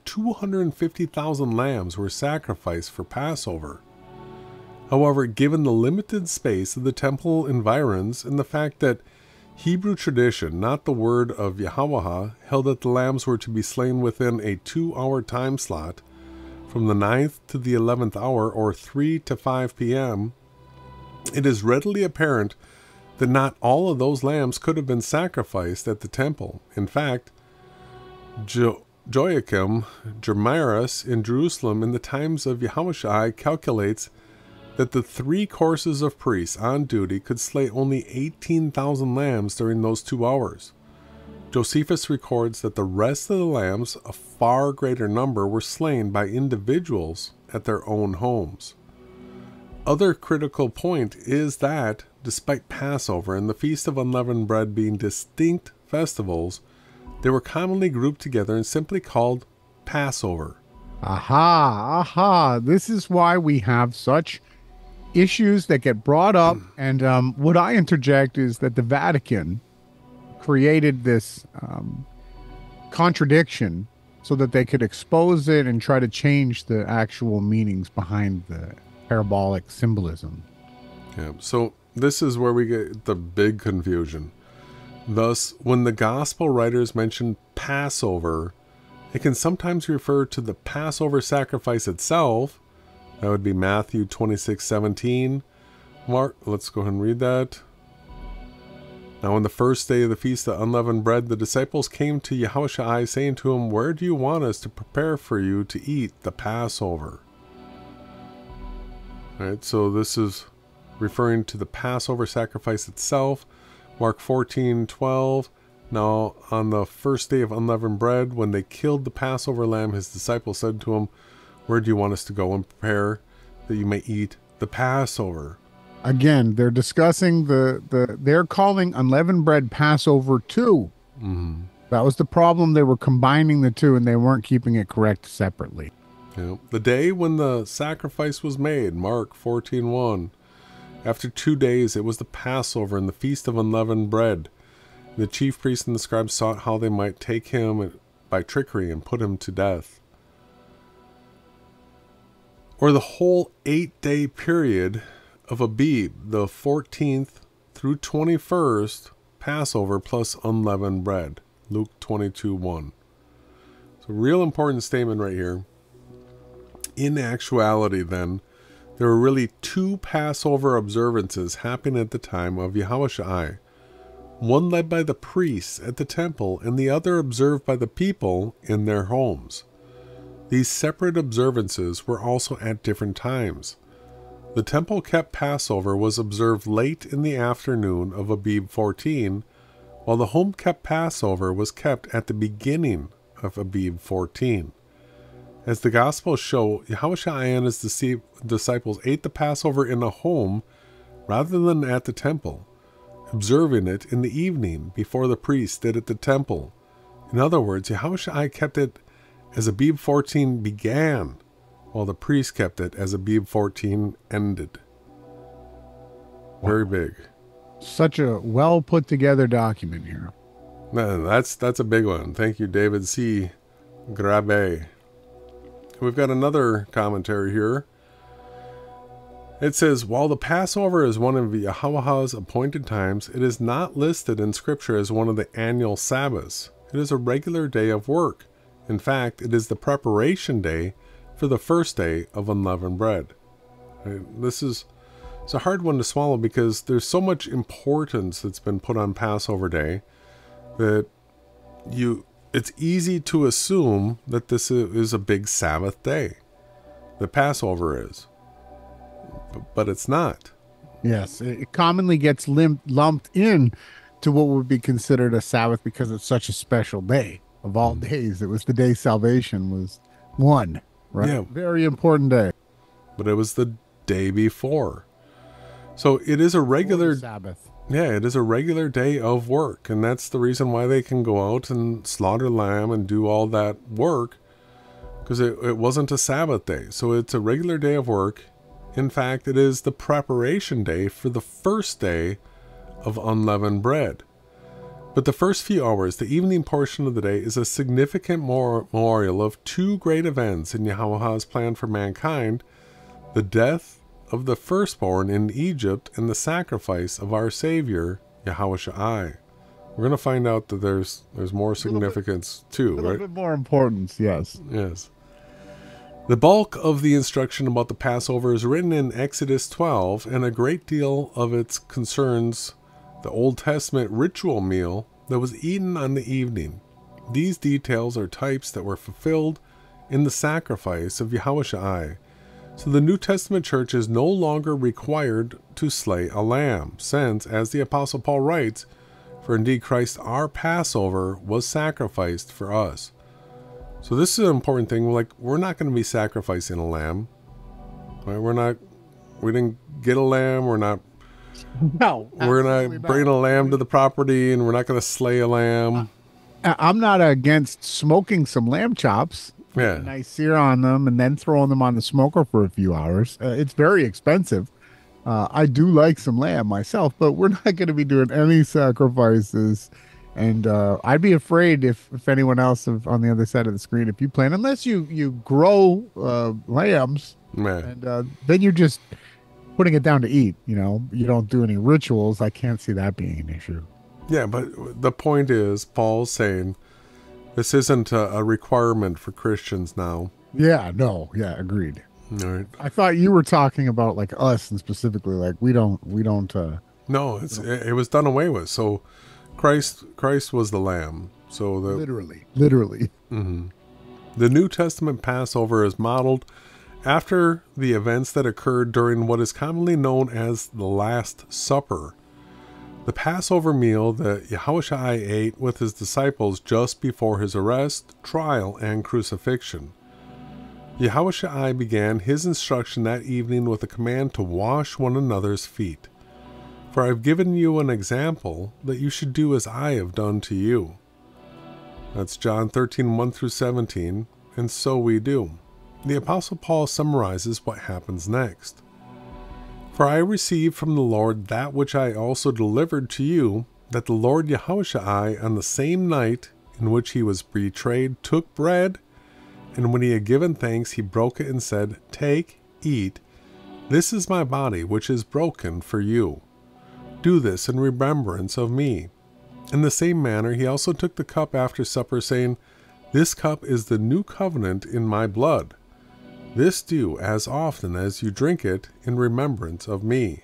250,000 lambs were sacrificed for Passover. However, given the limited space of the temple environs and the fact that Hebrew tradition, not the word of Yahawah, held that the lambs were to be slain within a 2-hour time slot, from the 9th to the 11th hour, or 3 to 5 p.m., It is readily apparent that not all of those lambs could have been sacrificed at the temple. In fact, Joachim Germaris in Jerusalem in the times of Yahawashai calculates that the 3 courses of priests on duty could slay only 18,000 lambs during those 2 hours. Josephus records that the rest of the lambs, a far greater number, were slain by individuals at their own homes. Other critical point is that, despite Passover and the Feast of Unleavened Bread being distinct festivals, they were commonly grouped together and simply called Passover. Aha. This is why we have such issues that get brought up. And what I interject is that the Vatican created this contradiction so that they could expose it and try to change the actual meanings behind the parabolic symbolism. Yeah, so this is where we get the big confusion. Thus, when the gospel writers mention Passover, it can sometimes refer to the Passover sacrifice itself. That would be Matthew 26:17. Mark, let's go ahead and read that. Now, on the first day of the Feast of Unleavened Bread, the disciples came to Yahawashai, saying to him, "Where do you want us to prepare for you to eat the Passover?" All right, so this is referring to the Passover sacrifice itself. Mark 14:12. Now, on the first day of Unleavened Bread, when they killed the Passover lamb, his disciples said to him, "Where do you want us to go and prepare that you may eat the Passover?" Again, they're discussing they're calling unleavened bread Passover too. Mm-hmm. That was the problem. They were combining the two and they weren't keeping it correct separately. Yeah. The day when the sacrifice was made, Mark 14:1. After 2 days, it was the Passover and the Feast of Unleavened Bread. The chief priests and the scribes sought how they might take him by trickery and put him to death. Or the whole 8-day period of Abib, the 14th through 21st Passover plus unleavened bread. Luke 22:1. So real important statement right here. In actuality then, there were really 2 Passover observances happening at the time of Yahawashai. One led by the priests at the temple and the other observed by the people in their homes. These separate observances were also at different times. The temple-kept Passover was observed late in the afternoon of Abib 14, while the home-kept Passover was kept at the beginning of Abib 14. As the Gospels show, Yahawashai and his disciples ate the Passover in a home rather than at the temple, observing it in the evening before the priests did at the temple. In other words, Yahawashai kept it as Abib 14 began, while the priest kept it as Abib 14 ended. Very big. Such a well put together document here. Man, that's a big one. Thank you, David C. Grabe. We've got another commentary here. It says, while the Passover is one of Yahawah's appointed times, it is not listed in Scripture as one of the annual Sabbaths. It is a regular day of work. In fact, it is the preparation day for the first day of unleavened bread. This is it's a hard one to swallow because there's so much importance that's been put on Passover Day that it's easy to assume that this is a big Sabbath day. The Passover is. But it's not. Yes, it commonly gets lumped in to what would be considered a Sabbath because it's such a special day. Of all days, it was the day salvation was won, right? Yeah. Very important day. But it was the day before. So it is a regular Sabbath. Yeah, it is a regular day of work, and that's the reason why they can go out and slaughter lamb and do all that work, because it wasn't a Sabbath day. So it's a regular day of work. In fact, it is the preparation day for the first day of unleavened bread. But the first few hours, the evening portion of the day, is a significant memorial of 2 great events in Yahawah's plan for mankind: the death of the firstborn in Egypt and the sacrifice of our Savior, Yahawashai. We're going to find out that there's more significance too, right? A little bit more importance, yes. Yes. The bulk of the instruction about the Passover is written in Exodus 12, and a great deal of it concerns the Old Testament ritual meal that was eaten on the evening. These details are types that were fulfilled in the sacrifice of Yahawashai. So the New Testament church is no longer required to slay a lamb, since, as the Apostle Paul writes, for indeed Christ our Passover was sacrificed for us. So this is an important thing. We're not going to be sacrificing a lamb. Right? We didn't get a lamb. We're not bringing a lamb to the property, and we're not going to slay a lamb. I'm not against smoking some lamb chops. Yeah. Nice sear on them and then throwing them on the smoker for a few hours. It's very expensive. I do like some lamb myself, but we're not going to be doing any sacrifices. And I'd be afraid if anyone else on the other side of the screen, if you plan, unless you grow lambs, and then you're just putting it down to eat. You don't do any rituals. I can't see that being an issue. Yeah, but the point is, Paul's saying this isn't a requirement for Christians now. Yeah, no, yeah, agreed. All right. I thought you were talking about like us and specifically like we don't. No, it was done away with. So Christ was the lamb. So literally. Mm-hmm. The New Testament Passover is modeled after the events that occurred during what is commonly known as the Last Supper, the Passover meal that Yahawashai ate with his disciples just before his arrest, trial, and crucifixion. Yahawashai began his instruction that evening with a command to wash one another's feet. For I have given you an example that you should do as I have done to you. That's John 13:1-17, and so we do. The Apostle Paul summarizes what happens next. For I received from the Lord that which I also delivered to you, that the Lord Yahawashai, on the same night in which he was betrayed, took bread, and when he had given thanks, he broke it and said, Take, eat, this is my body, which is broken for you. Do this in remembrance of me. In the same manner, he also took the cup after supper, saying, This cup is the new covenant in my blood. This do as often as you drink it in remembrance of me.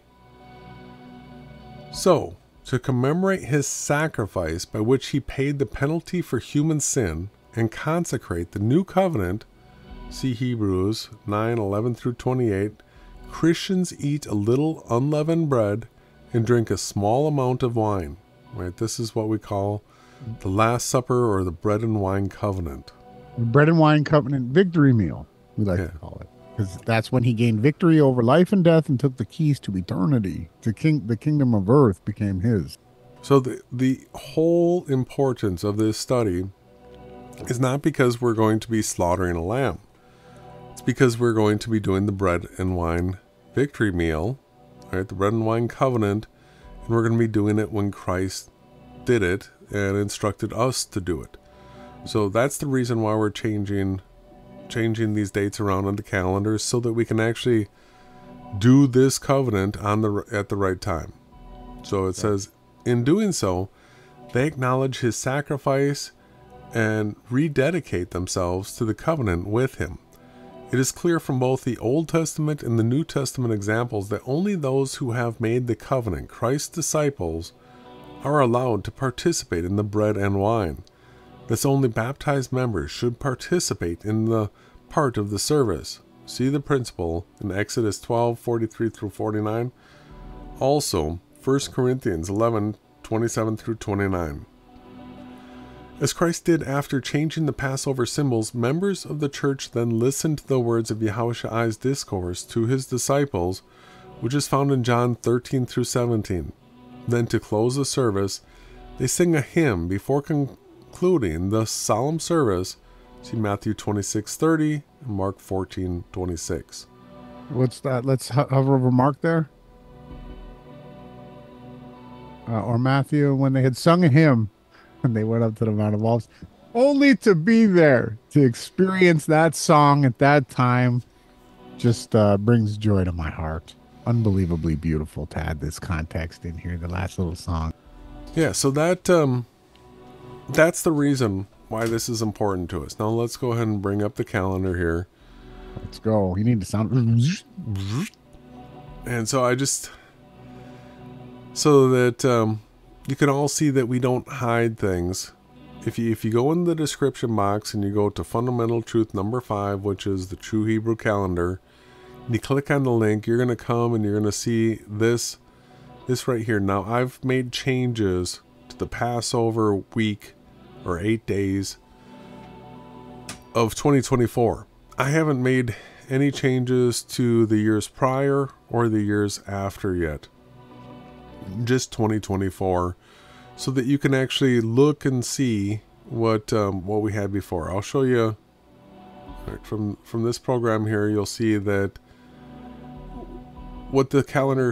So, to commemorate his sacrifice by which he paid the penalty for human sin and consecrate the new covenant, see Hebrews 9:11-28, Christians eat a little unleavened bread and drink a small amount of wine. Right? This is what we call the Last Supper or the bread and wine covenant. The bread and wine covenant victory meal, we like to call it. Because that's when he gained victory over life and death and took the keys to eternity. The kingdom of earth became his. So the whole importance of this study is not because we're going to be slaughtering a lamb. It's because we're going to be doing the bread and wine victory meal, right? The bread and wine covenant, and we're going to be doing it when Christ did it and instructed us to do it. So that's the reason why we're changing these dates around on the calendar, so that we can actually do this covenant at the right time. So it says, in doing so, they acknowledge his sacrifice and rededicate themselves to the covenant with him. It is clear from both the Old Testament and the New Testament examples that only those who have made the covenant, Christ's disciples, are allowed to participate in the bread and wine. Thus only baptized members should participate in the part of the service. See the principle in Exodus 12:43-49. Also, 1 Corinthians 11:27-29. As Christ did after changing the Passover symbols, members of the church then listened to the words of Yahawashai's discourse to his disciples, which is found in John 13-17. Then, to close the service, they sing a hymn before concluding the solemn service. See Matthew 26:30 and Mark 14:26. What's that? Let's hover over Mark there. Or Matthew, when they had sung a hymn, and they went up to the Mount of Olives, only to be there to experience that song at that time, just brings joy to my heart. Unbelievably beautiful to add this context in here, the last little song. Yeah, so that's the reason why this is important to us. Now let's go ahead and bring up the calendar here. Let's go. You need to sound. And so I just, so that you can all see that we don't hide things. If you go in the description box and you go to fundamental truth number 5, which is the true Hebrew calendar, and you click on the link, you're going to come and you're going to see this right here. Now, I've made changes to the Passover week or 8 days of 2024. I haven't made any changes to the years prior or the years after yet. Just 2024. So that you can actually look and see what we had before. I'll show you from this program here. You'll see that what the calendar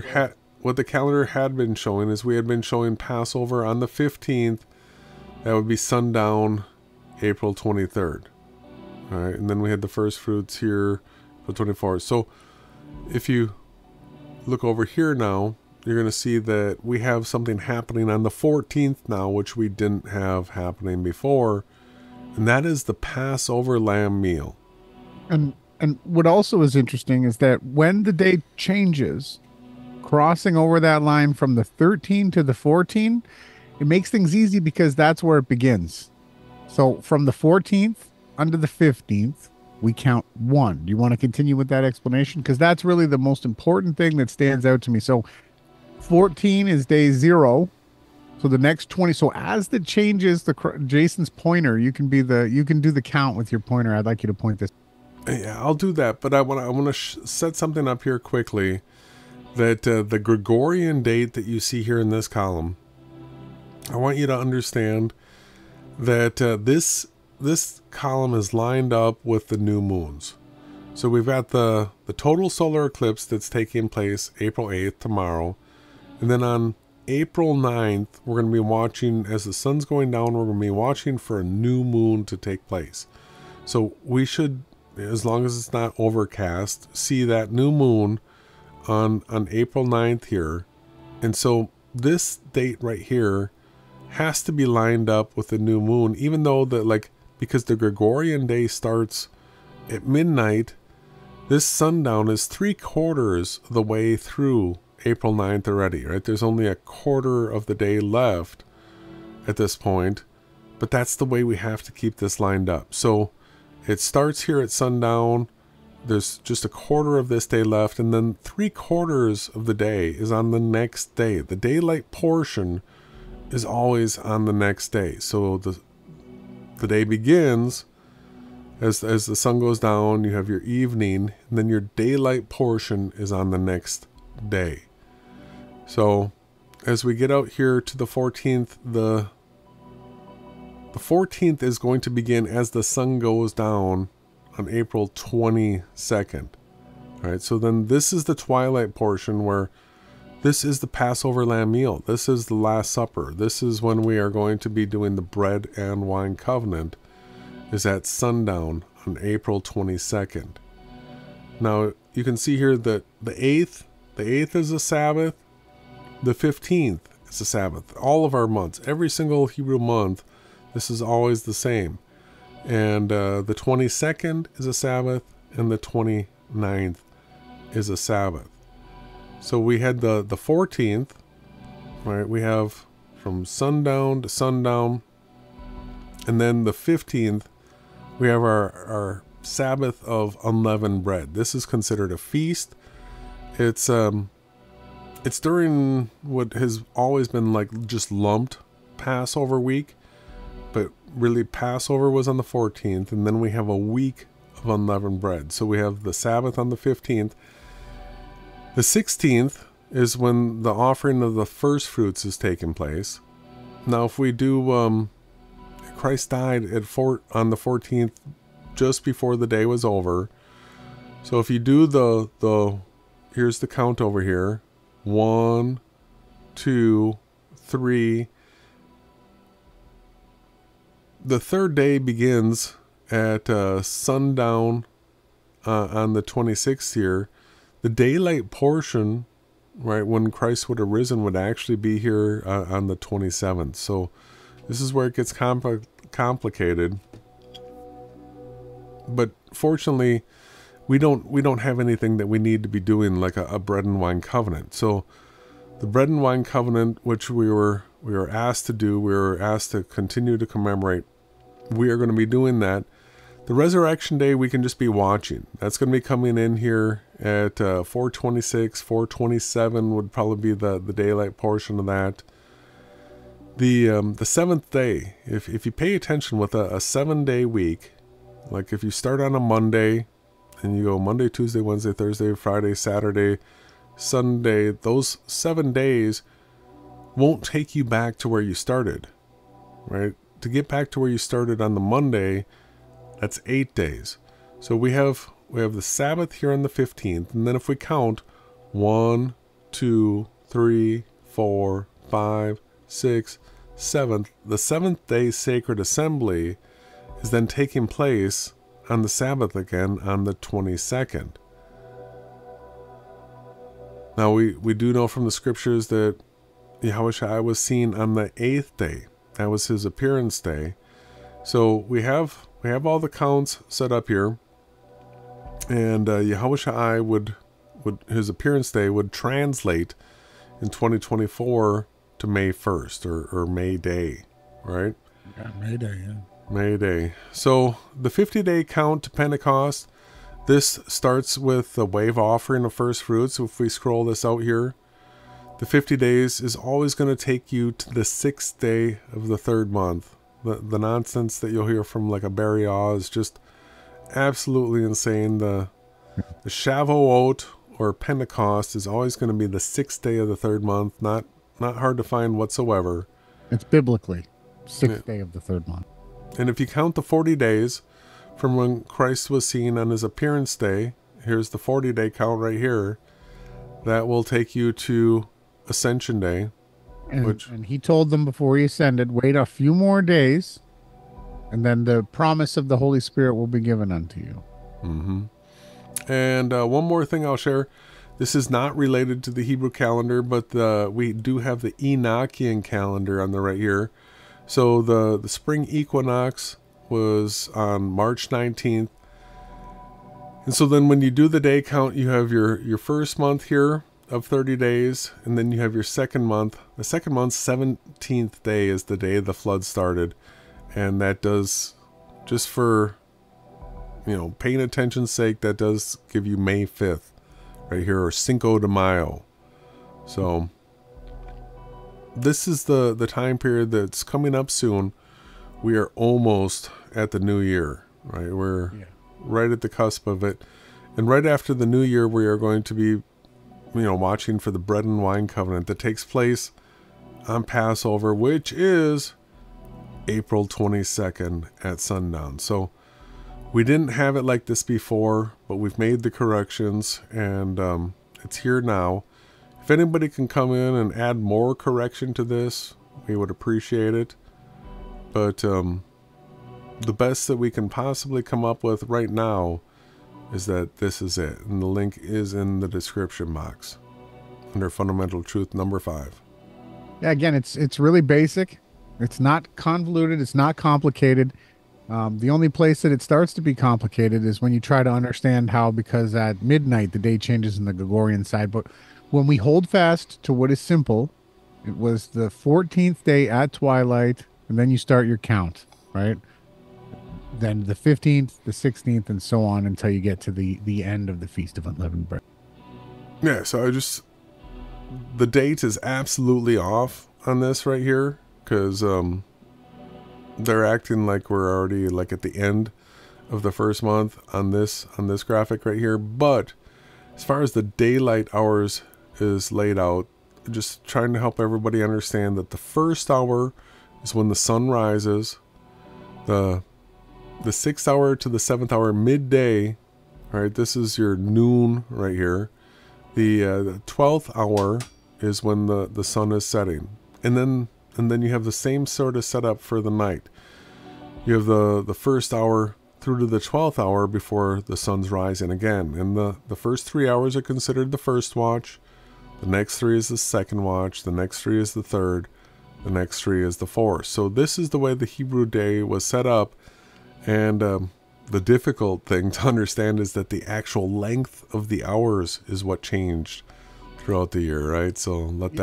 had been showing is we had been showing Passover on the 15th. That would be sundown, April 23rd. All right, and then we had the first fruits here for 24th. So if you look over here now, you're going to see that we have something happening on the 14th now, which we didn't have happening before. And that is the Passover lamb meal. And what also is interesting is that when the day changes, crossing over that line from the 13 to the 14, it makes things easy because that's where it begins. So from the 14th under the 15th, we count 1. Do you want to continue with that explanation? Because that's really the most important thing that stands out to me. So 14 is day 0. So the next 20. So as it changes, Jason's pointer, you can do the count with your pointer. I'd like you to point this. Yeah, I'll do that. But I want to set something up here quickly. That the Gregorian date that you see here in this column, I want you to understand that this column is lined up with the new moons. So we've got the total solar eclipse that's taking place April 8th tomorrow. And then on April 9th, we're going to be watching, as the sun's going down, we're going to be watching for a new moon to take place. So we should, as long as it's not overcast, see that new moon on April 9th here. And so this date right here has to be lined up with the new moon, even though because the Gregorian day starts at midnight, this sundown is 3/4 of the way through April 9th already, right? There's only a quarter of the day left at this point, but that's the way we have to keep this lined up. So it starts here at sundown. There's just a quarter of this day left, and then 3/4 of the day is on the next day. The daylight portion is always on the next day. So the day begins as the sun goes down, you have your evening, and then your daylight portion is on the next day. So as we get out here to the 14th, the 14th is going to begin as the sun goes down on April 22nd. All right, so then this is the twilight portion where this is the Passover lamb meal. This is the Last Supper. This is when we are going to be doing the bread and wine covenant, is at sundown on April 22nd. Now, you can see here that the 8th is a Sabbath. The 15th is a Sabbath. All of our months, every single Hebrew month, this is always the same. And the 22nd is a Sabbath, and the 29th is a Sabbath. So we had the 14th, right? We have from sundown to sundown. And then the 15th, we have our Sabbath of unleavened bread. This is considered a feast. It's during what has always been like just lumped Passover week, but really Passover was on the 14th, and then we have a week of unleavened bread. So we have the Sabbath on the 15th. The 16th is when the offering of the first fruits is taking place. Now, if we do, Christ died on the 14th, just before the day was over. So if you do here's the count over here. 1, 2, 3. The third day begins at sundown on the 26th here. The daylight portion, right, when Christ would have risen, would actually be here on the 27th. So this is where it gets complicated. But fortunately, we don't have anything that we need to be doing like a bread and wine covenant. So the bread and wine covenant, which we were asked to do, we were asked to continue to commemorate, we are going to be doing that. The resurrection day, we can just be watching. That's going to be coming in here at 4:26, 4:27 would probably be the daylight portion of that. The seventh day, if you pay attention with a 7-day week, like if you start on a Monday and you go Monday, Tuesday, Wednesday, Thursday, Friday, Saturday, Sunday, those 7 days won't take you back to where you started, right? To get back to where you started on the Monday, that's 8 days. So we have the Sabbath here on the 15th, and then if we count 1, 2, 3, 4, 5, 6, 7, the 7th day sacred assembly is then taking place on the Sabbath again on the 22nd. Now we do know from the scriptures that Yahawashai was seen on the 8th day. That was his appearance day. So we have all the counts set up here, and Yahawashai would his appearance day would translate in 2024 to May 1st or May Day, right? Yeah, May Day, yeah. May Day. So the 50-day count to Pentecost, this starts with the wave offering of first fruits. So if we scroll this out here, the 50 days is always going to take you to the 6th day of the 3rd month. The nonsense that you'll hear from like a Barry Awe is just absolutely insane. The Shavuot or Pentecost is always going to be the 6th day of the 3rd month. Not hard to find whatsoever. It's biblically 6th day of the 3rd month. And if you count the 40 days from when Christ was seen on his appearance day, here's the 40-day count right here, that will take you to Ascension Day. And he told them before he ascended, wait a few more days, and then the promise of the Holy Spirit will be given unto you. Mm-hmm. And one more thing I'll share. This is not related to the Hebrew calendar, but we do have the Enochian calendar on the right here. So the spring equinox was on March 19th. And so then when you do the day count, you have your first month here of 30 days, and then you have your second month. The second month's 17th day is the day the flood started. And that does, just for, paying attention's sake, that does give you May 5th right here, or Cinco de Mayo. So this is the time period that's coming up soon. We are almost at the new year, right? We're right at the cusp of it. And right after the new year, we are going to be, watching for the bread and wine covenant that takes place on Passover, which is April 22nd at sundown. So we didn't have it like this before, but we've made the corrections, and it's here now. If anybody can come in and add more correction to this, we would appreciate it. But the best that we can possibly come up with right now is that this is it. And the link is in the description box under Fundamental Truth number 5. Yeah, again, it's really basic. It's not convoluted. It's not complicated. The only place that it starts to be complicated is when you try to understand how, because at midnight the day changes in the Gregorian side. But when we hold fast to what is simple, it was the 14th day at twilight, and then you start your count, right? Then the 15th, the 16th, and so on until you get to the end of the Feast of Unleavened Bread. Yeah, so the date is absolutely off on this right here, because they're acting like we're already like at the end of the first month on this graphic right here. But as far as the daylight hours is laid out, just trying to help everybody understand that the first hour is when the sun rises. The 6th hour to the 7th hour, midday, right? This is your noon right here. The 12th hour is when the sun is setting, and then you have the same sort of setup for the night. You have the first hour through to the 12th hour before the sun's rising again, and the first 3 hours are considered the first watch. The next 3 is the second watch. The next 3 is the third. The next 3 is the fourth. So this is the way the Hebrew day was set up. And the difficult thing to understand is that the actual length of the hours is what changed throughout the year, right? So let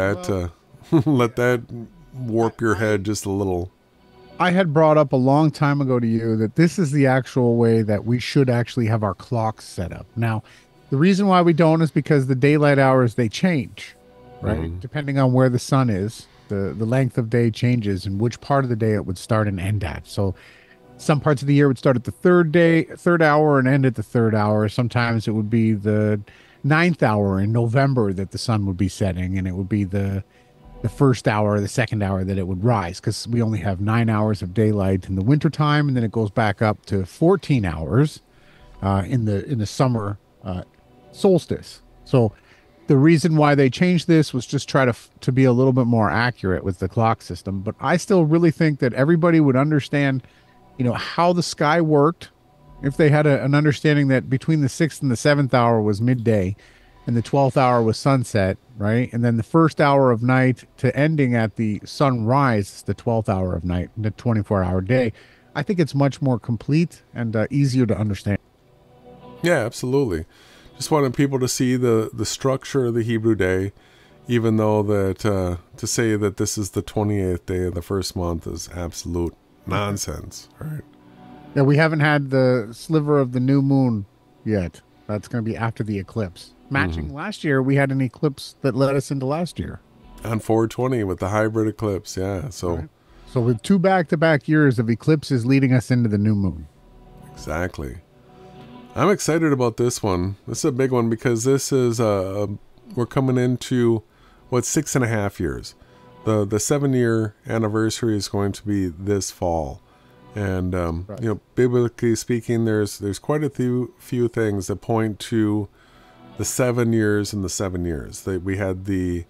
that warp your head just a little. I had brought up a long time ago to you that this is the actual way that we should actually have our clocks set up. Now, the reason why we don't is because the daylight hours, they change, right? Depending on where the sun is, the length of day changes and which part of the day it would start and end at. So some parts of the year would start at the third hour and end at the third hour. Sometimes it would be the 9th hour in November that the sun would be setting, and it would be the first hour, the second hour that it would rise, because we only have 9 hours of daylight in the wintertime, and then it goes back up to 14 hours in the summer solstice. So the reason why they changed this was just try to be a little bit more accurate with the clock system. But I still really think that everybody would understand, how the sky worked if they had an understanding that between the 6th and the 7th hour was midday and the 12th hour was sunset, right? And then the first hour of night to ending at the sunrise is the 12th hour of night, the 24-hour day. I think it's much more complete and easier to understand. Yeah, absolutely. Just wanted people to see the structure of the Hebrew day, even though that to say that this is the 28th day of the first month is absolute nonsense, right? Yeah, we haven't had the sliver of the new moon yet. That's going to be after the eclipse. Matching last year, we had an eclipse that led us into last year. On 4/20 with the hybrid eclipse, yeah. So, right. So with 2 back-to-back years of eclipses leading us into the new moon. Exactly. I'm excited about this one. This is a big one because this is we're coming into 6.5 years. The 7-year anniversary is going to be this fall, and right. Biblically speaking, there's quite a few things that point to the 7 years and the 7 years. We had the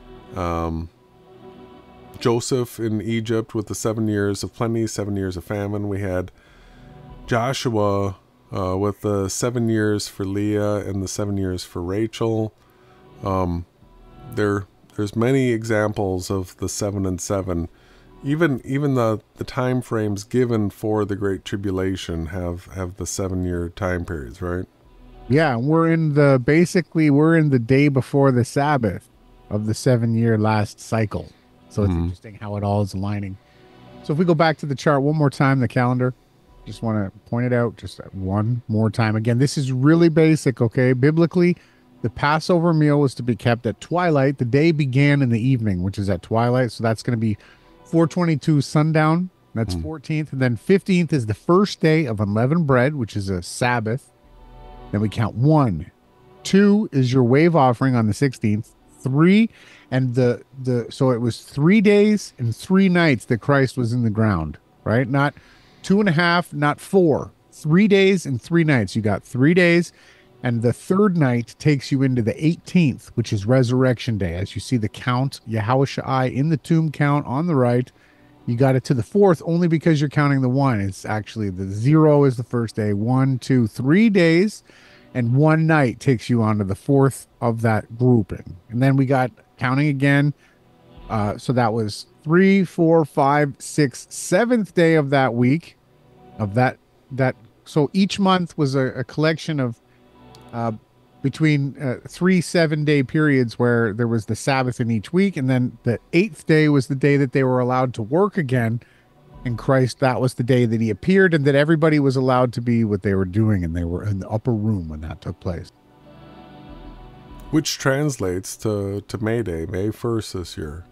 Joseph in Egypt with the 7 years of plenty, 7 years of famine. We had Joshua with the 7 years for Leah and the 7 years for Rachel. There's many examples of the 7 and 7. Even the time frames given for the Great Tribulation have the 7-year time periods, right? Yeah, we're in the day before the Sabbath of the 7-year last cycle. So it's interesting how it all is aligning. So if we go back to the chart one more time, the calendar, just want to point it out just one more time. Again, this is really basic, okay? Biblically, the Passover meal was to be kept at twilight. The day began in the evening, which is at twilight. So that's going to be 4/22 sundown. That's 14th. And then 15th is the first day of unleavened bread, which is a Sabbath. Then we count 1. 2 is your wave offering on the 16th. 3, and so it was 3 days and 3 nights that Christ was in the ground, right? Not 2.5, not 4. 3 days and 3 nights. You got 3 days, and the third night takes you into the 18th, which is Resurrection Day. As you see the count, Yahawashai in the tomb count on the right, you got it to the 4th only because you're counting the 1. It's actually the 0 is the first day. 1, 2, 3 days, and 1 night takes you onto the 4th of that grouping. And then we got counting again. So that was 3, 4, 5, 6, 7th day of that week of that. So each month was a collection of between 3 7-day periods where there was the Sabbath in each week. And then the 8th day was the day that they were allowed to work again. And Christ, that was the day that he appeared, and that everybody was allowed to be what they were doing, and they were in the upper room when that took place. Which translates to May Day, May 1st this year.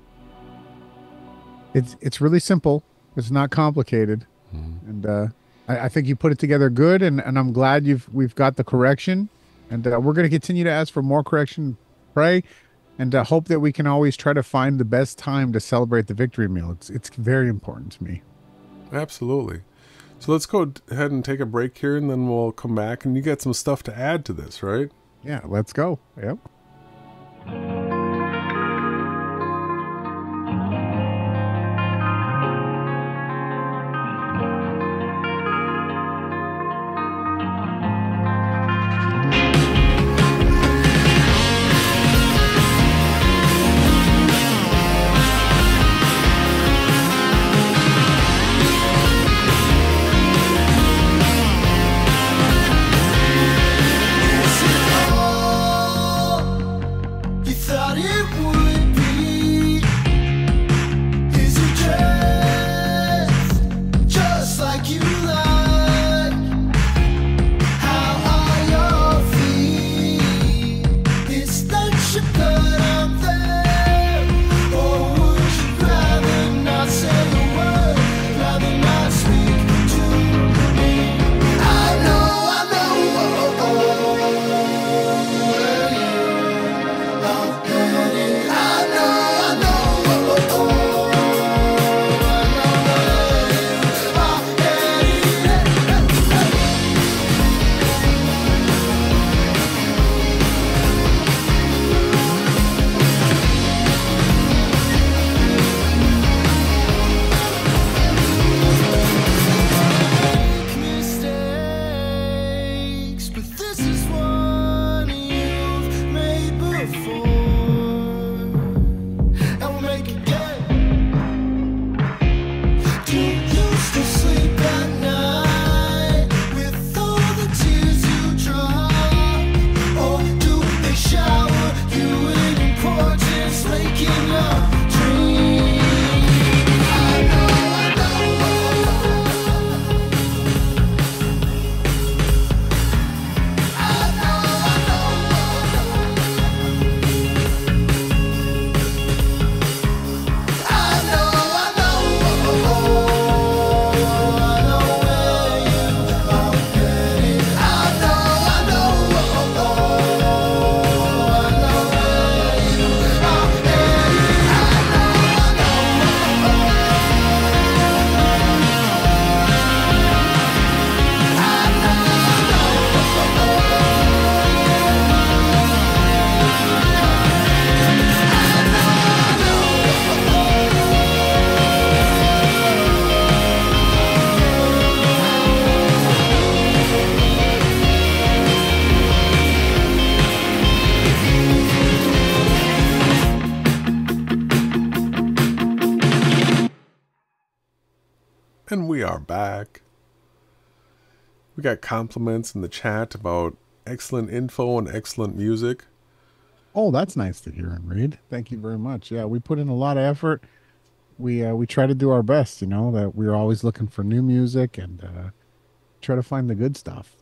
It's really simple. It's not complicated. And I think you put it together good, and I'm glad we've got the correction. And we're going to continue to ask for more correction, pray, and hope that we can always try to find the best time to celebrate the victory meal. It's very important to me. Absolutely. So let's go ahead and take a break here, and then we'll come back, and you got some stuff to add to this, right? Yeah, let's go. Yep. And we are back. We got compliments in the chat about excellent info and excellent music. Oh, that's nice to hear and read. Thank you very much. Yeah, we put in a lot of effort. We try to do our best, that we're always looking for new music and try to find the good stuff.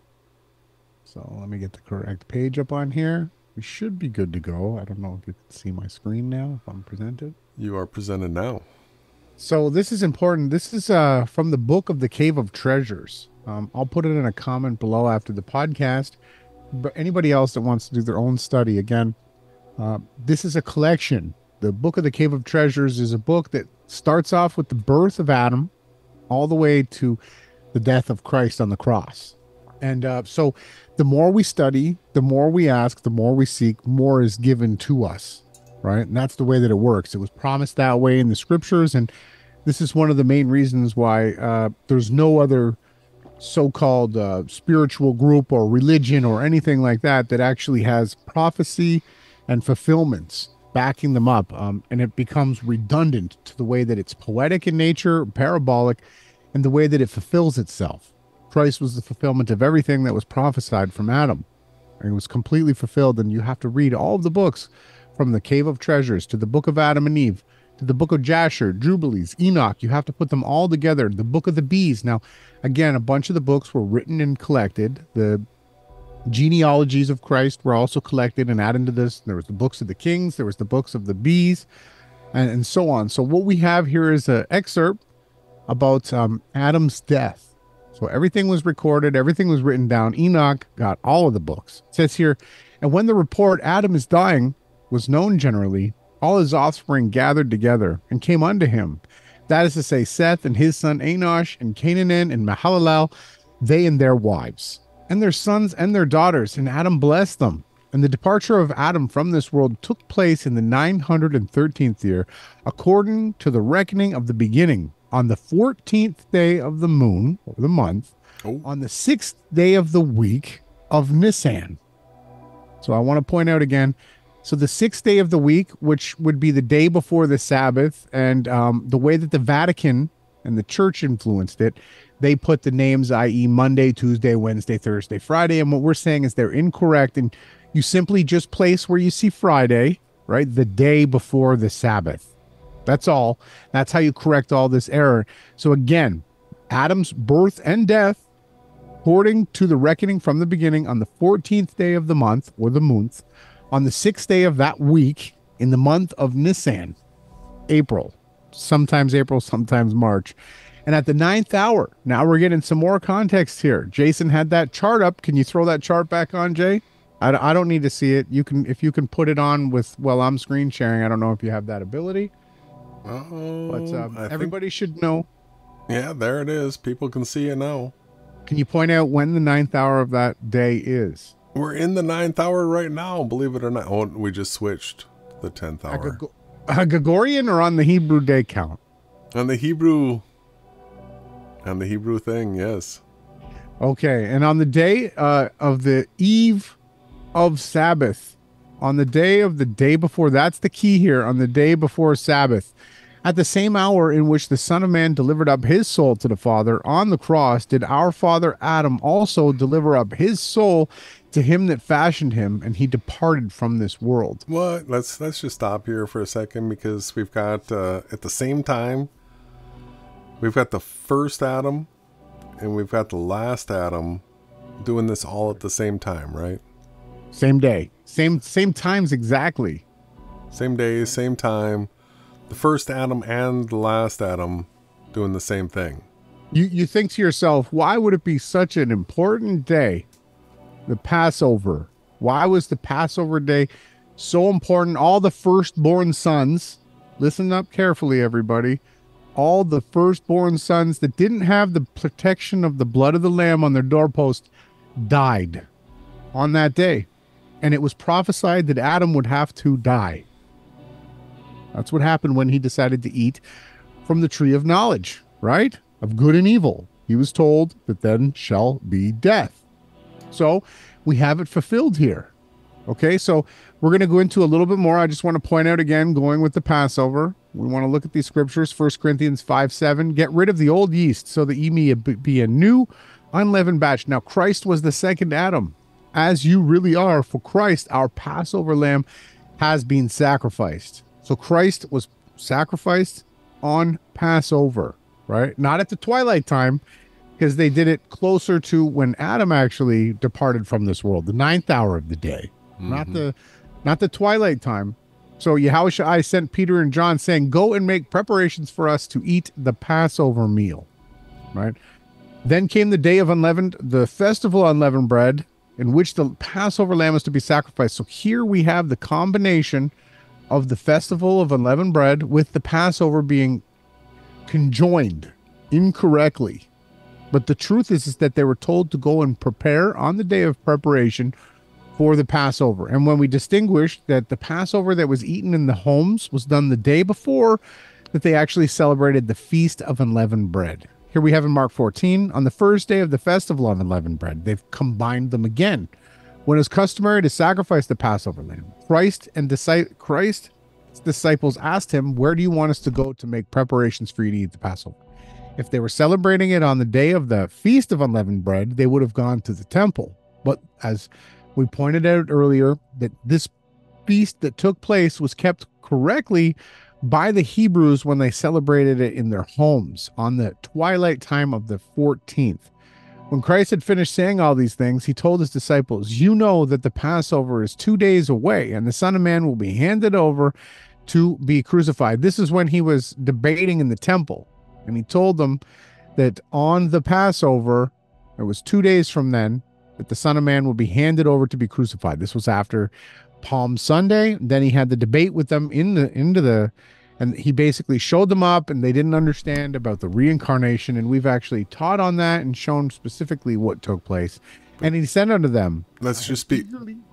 So let me get the correct page up on here. We should be good to go. I don't know if you can see my screen now, if I'm presented. You are presented now. So this is important. This is from the book of the Cave of Treasures. I'll put it in a comment below after the podcast. But anybody else that wants to do their own study, again, this is a collection. The book of the Cave of Treasures is a book that starts off with the birth of Adam all the way to the death of Christ on the cross. And so the more we study, the more we ask, the more we seek, more is given to us, right? And that's the way that it works. It was promised that way in the scriptures. And this is one of the main reasons why there's no other so-called spiritual group or religion or anything like that that actually has prophecy and fulfillments backing them up. And it becomes redundant to the way that it's poetic in nature, parabolic, and the way that it fulfills itself. Christ was the fulfillment of everything that was prophesied from Adam. And it was completely fulfilled. And you have to read all of the books from the Cave of Treasures to the book of Adam and Eve, to the book of Jasher, Jubilees, Enoch. You have to put them all together. The book of the bees. Now, again, a bunch of the books were written and collected. The genealogies of Christ were also collected and added to this. There was the books of the kings. There was the books of the bees, and so on. So what we have here is an excerpt about Adam's death. So everything was recorded. Everything was written down. Enoch got all of the books. It says here, and when the report Adam is dying was known generally, all his offspring gathered together and came unto him. That is to say, Seth and his son Enosh and Canaan and Mahalalel, they and their wives, and their sons and their daughters, and Adam blessed them. And the departure of Adam from this world took place in the 913th year, according to the reckoning of the beginning, on the 14th day of the moon, or the month, on the 6th day of the week of Nisan. So I want to point out again, so the 6th day of the week, which would be the day before the Sabbath, and the way that the Vatican and the church influenced it, they put the names, i.e. Monday, Tuesday, Wednesday, Thursday, Friday. And what we're saying is they're incorrect. And you simply just place where you see Friday, right? The day before the Sabbath. That's all. That's how you correct all this error. So again, Adam's birth and death, according to the reckoning from the beginning, on the 14th day of the month, or the month, on the 6th day of that week, in the month of Nisan, April, sometimes March. And at the 9th hour, now we're getting some more context here. Jason had that chart up. Can you throw that chart back on, Jay? I don't need to see it. You can, if you can put it on with, well, I'm screen sharing. I don't know if you have that ability. But everybody should know. Yeah, there it is. People can see it now. Can you point out when the 9th hour of that day is? We're in the 9th hour right now, believe it or not. Oh, we just switched the 10th hour. Gregorian or on the Hebrew day count? On the Hebrew thing, yes. Okay, and on the day of the eve of Sabbath, on the day of the day before, that's the key here, on the day before Sabbath, at the same hour in which the Son of Man delivered up his soul to the Father on the cross, did our father Adam also deliver up his soul to him that fashioned him, and he departed from this world. What? Let's just stop here for a second, because we've got at the same time, we've got the first Adam and we've got the last Adam doing this all at the same time, right? Same day, same times exactly. Same day, same time. The first Adam and the last Adam doing the same thing. You think to yourself, why would it be such an important day? The Passover. Why was the Passover day so important? All the firstborn sons, listen up carefully, everybody. All the firstborn sons that didn't have the protection of the blood of the lamb on their doorpost died on that day. And it was prophesied that Adam would have to die. That's what happened when he decided to eat from the tree of knowledge, right? Of good and evil. He was told that then shall be death. So we have it fulfilled here. Okay, so we're going to go into a little bit more. I just want to point out again, going with the Passover, We want to look at these scriptures. 1 Corinthians 5:7. Get rid of the old yeast so that ye may be a new unleavened batch. Now Christ was the second Adam, as you really are, for Christ, our Passover lamb, has been sacrificed. So Christ was sacrificed on Passover, right? Not at the twilight time, because they did it closer to when Adam actually departed from this world, the 9th hour of the day, not the twilight time. So Yahawashai sent Peter and John saying, go and make preparations for us to eat the Passover meal, right? Then came the day of the festival of unleavened bread, in which the Passover lamb is to be sacrificed. So here we have the combination of the festival of unleavened bread with the Passover being conjoined incorrectly. But the truth is that they were told to go and prepare on the day of preparation for the Passover. And when we distinguished that the Passover that was eaten in the homes was done the day before, that they actually celebrated the Feast of Unleavened Bread. Here we have in Mark 14, on the first day of the festival of unleavened bread, they've combined them again. When it was customary to sacrifice the Passover lamb, Christ's disciples asked him, where do you want us to go to make preparations for you to eat the Passover? If they were celebrating it on the day of the Feast of Unleavened Bread, they would have gone to the temple. But as we pointed out earlier, that this feast that took place was kept correctly by the Hebrews when they celebrated it in their homes on the twilight time of the 14th. When Christ had finished saying all these things, he told his disciples, you know that the Passover is 2 days away, and the Son of Man will be handed over to be crucified. This is when he was debating in the temple. And he told them that on the Passover, it was 2 days from then, that the Son of Man will be handed over to be crucified. This was after Palm Sunday. Then he had the debate with them and he basically showed them up, and they didn't understand about the reincarnation. And we've actually taught on that and shown specifically what took place. And he said unto them, let's just be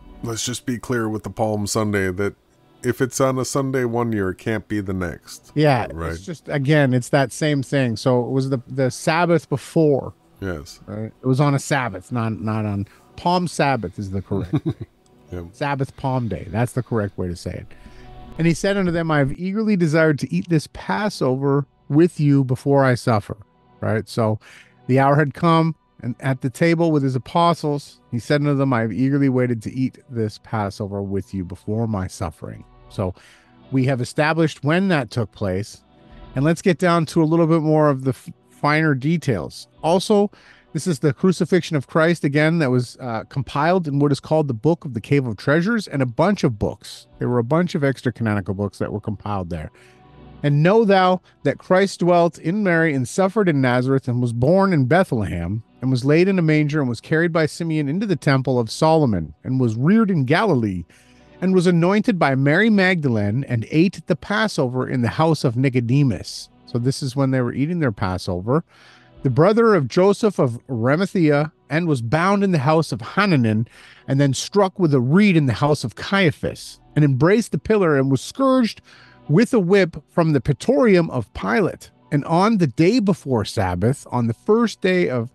clear with the Palm Sunday that if it's on a Sunday one year, it can't be the next. Yeah, right. It's just, again, it's that same thing. So it was the Sabbath before. Yes. Right? It was on a Sabbath, not on Palm Sabbath is the correct. Yep. Sabbath Palm Day. That's the correct way to say it. And he said unto them, I have eagerly desired to eat this Passover with you before I suffer. Right? So the hour had come, and at the table with his apostles, he said unto them, I have eagerly waited to eat this Passover with you before my suffering. So we have established when that took place, and let's get down to a little bit more of the finer details. Also, this is the crucifixion of Christ, again, that was compiled in what is called the Book of the Cave of Treasures, and a bunch of books. There were a bunch of extra canonical books that were compiled there. And know thou that Christ dwelt in Mary and suffered in Nazareth and was born in Bethlehem and was laid in a manger and was carried by Simeon into the temple of Solomon and was reared in Galilee and was anointed by Mary Magdalene and ate the Passover in the house of Nicodemus. So this is when they were eating their Passover. The brother of Joseph of Arimathea, and was bound in the house of Hananan, and then struck with a reed in the house of Caiaphas, and embraced the pillar, and was scourged with a whip from the praetorium of Pilate. And on the day before Sabbath, on the first day of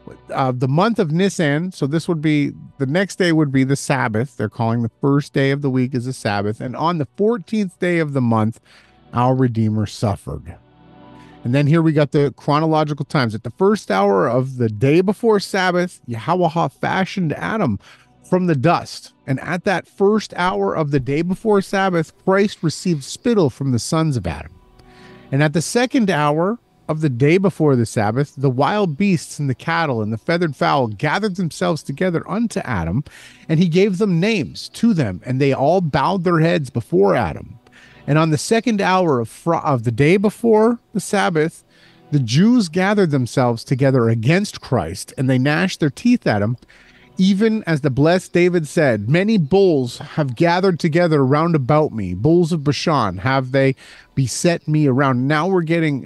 the month of Nisan, so this would be, the next day would be the Sabbath. They're calling the first day of the week as a Sabbath. And on the 14th day of the month, our Redeemer suffered. And then here we got the chronological times. At the first hour of the day before Sabbath, Yahawah fashioned Adam from the dust. And at that first hour of the day before Sabbath, Christ received spittle from the sons of Adam. And at the second hour of the day before the Sabbath, the wild beasts and the cattle and the feathered fowl gathered themselves together unto Adam, and he gave them names to them, and they all bowed their heads before Adam. And on the second hour of the day before the Sabbath, the Jews gathered themselves together against Christ, and they gnashed their teeth at him, even as the blessed David said, many bulls have gathered together round about me, bulls of Bashan, have they beset me around. Now we're getting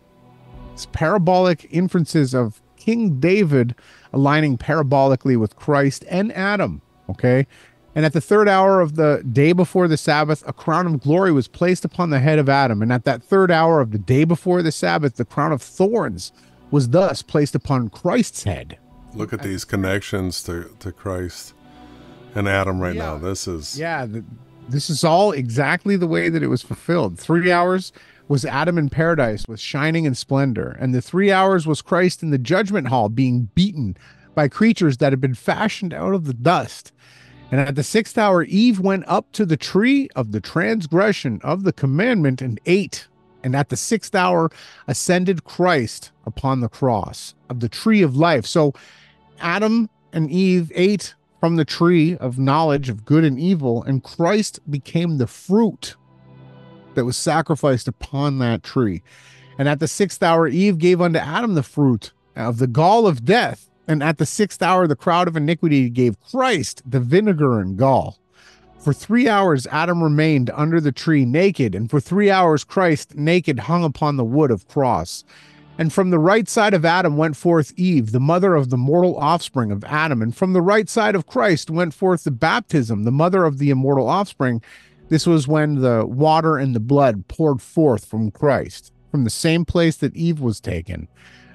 parabolic inferences of King David aligning parabolically with Christ and Adam, okay? And at the third hour of the day before the Sabbath, a crown of glory was placed upon the head of Adam. And at that third hour of the day before the Sabbath, the crown of thorns was thus placed upon Christ's head. Look at these connections to Christ and Adam right now. This is... Yeah, this is all exactly the way that it was fulfilled. 3 hours was Adam in paradise with shining and splendor, and the 3 hours was Christ in the judgment hall being beaten by creatures that had been fashioned out of the dust. And at the 6th hour, Eve went up to the tree of the transgression of the commandment and ate. And at the 6th hour ascended Christ upon the cross of the tree of life. So Adam and Eve ate from the tree of knowledge of good and evil, and Christ became the fruit that was sacrificed upon that tree. And at the 6th hour, Eve gave unto Adam the fruit of the gall of death. And at the 6th hour, the crowd of iniquity gave Christ the vinegar and gall. For 3 hours, Adam remained under the tree naked, and for 3 hours, Christ naked hung upon the wood of cross. And from the right side of Adam went forth Eve, the mother of the mortal offspring of Adam. And from the right side of Christ went forth the baptism, the mother of the immortal offspring. This was when the water and the blood poured forth from Christ, from the same place that Eve was taken.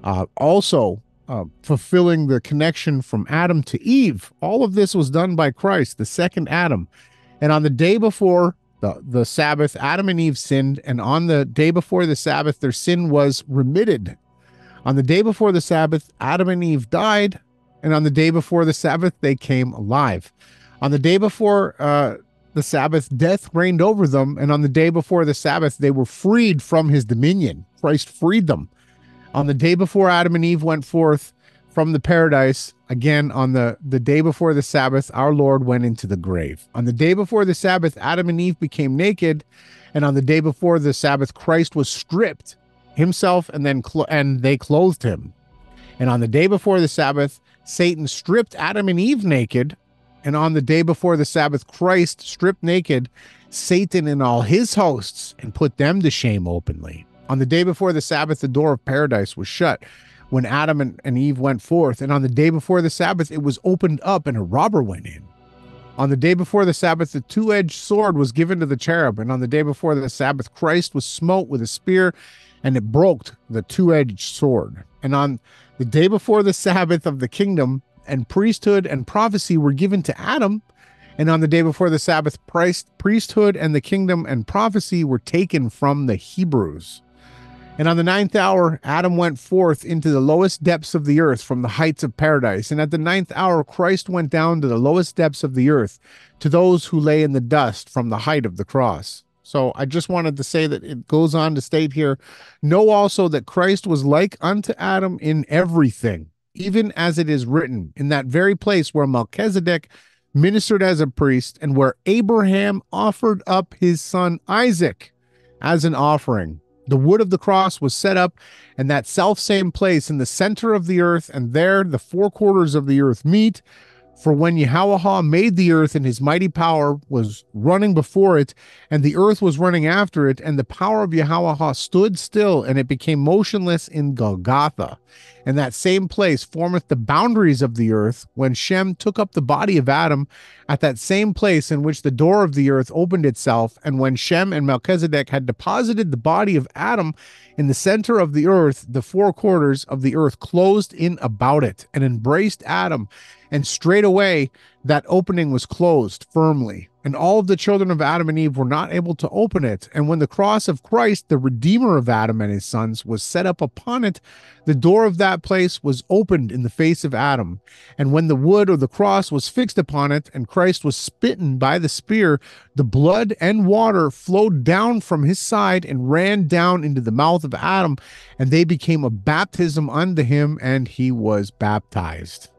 Also, fulfilling the connection from Adam to Eve. All of this was done by Christ, the second Adam. And on the day before the Sabbath, Adam and Eve sinned, and on the day before the Sabbath, their sin was remitted. On the day before the Sabbath, Adam and Eve died, and on the day before the Sabbath, they came alive. On the day before the Sabbath, death reigned over them, and on the day before the Sabbath, they were freed from his dominion. Christ freed them. On the day before Adam and Eve went forth from the paradise, again, on the day before the Sabbath, our Lord went into the grave. On the day before the Sabbath, Adam and Eve became naked, and on the day before the Sabbath, Christ was stripped himself, and they clothed him. And on the day before the Sabbath, Satan stripped Adam and Eve naked, and on the day before the Sabbath, Christ stripped naked Satan and all his hosts and put them to shame openly. On the day before the Sabbath, the door of paradise was shut when Adam and Eve went forth. And on the day before the Sabbath, it was opened up and a robber went in. On the day before the Sabbath, the two-edged sword was given to the cherub. And on the day before the Sabbath, Christ was smote with a spear, and it broke the two-edged sword. And on the day before the Sabbath of the kingdom, and priesthood and prophecy were given to Adam. And on the day before the Sabbath, priesthood and the kingdom and prophecy were taken from the Hebrews. And on the 9th hour, Adam went forth into the lowest depths of the earth from the heights of paradise. And at the 9th hour, Christ went down to the lowest depths of the earth to those who lay in the dust from the height of the cross. So I just wanted to say that it goes on to state here, know also that Christ was like unto Adam in everything, even as it is written, in that very place where Melchizedek ministered as a priest and where Abraham offered up his son Isaac as an offering. The wood of the cross was set up in that self-same place in the center of the earth, and there the four quarters of the earth meet. For when Yahawashai made the earth and his mighty power was running before it, and the earth was running after it, and the power of Yahawashai stood still, and it became motionless in Golgotha. And that same place formeth the boundaries of the earth, when Shem took up the body of Adam, at that same place in which the door of the earth opened itself, and when Shem and Melchizedek had deposited the body of Adam in the center of the earth, the four quarters of the earth closed in about it, and embraced Adam, and straightway that opening was closed firmly. And all of the children of Adam and Eve were not able to open it. And when the cross of Christ, the Redeemer of Adam and his sons, was set up upon it, the door of that place was opened in the face of Adam. And when the wood or the cross was fixed upon it, and Christ was smitten by the spear, the blood and water flowed down from his side and ran down into the mouth of Adam, and they became a baptism unto him, and he was baptized.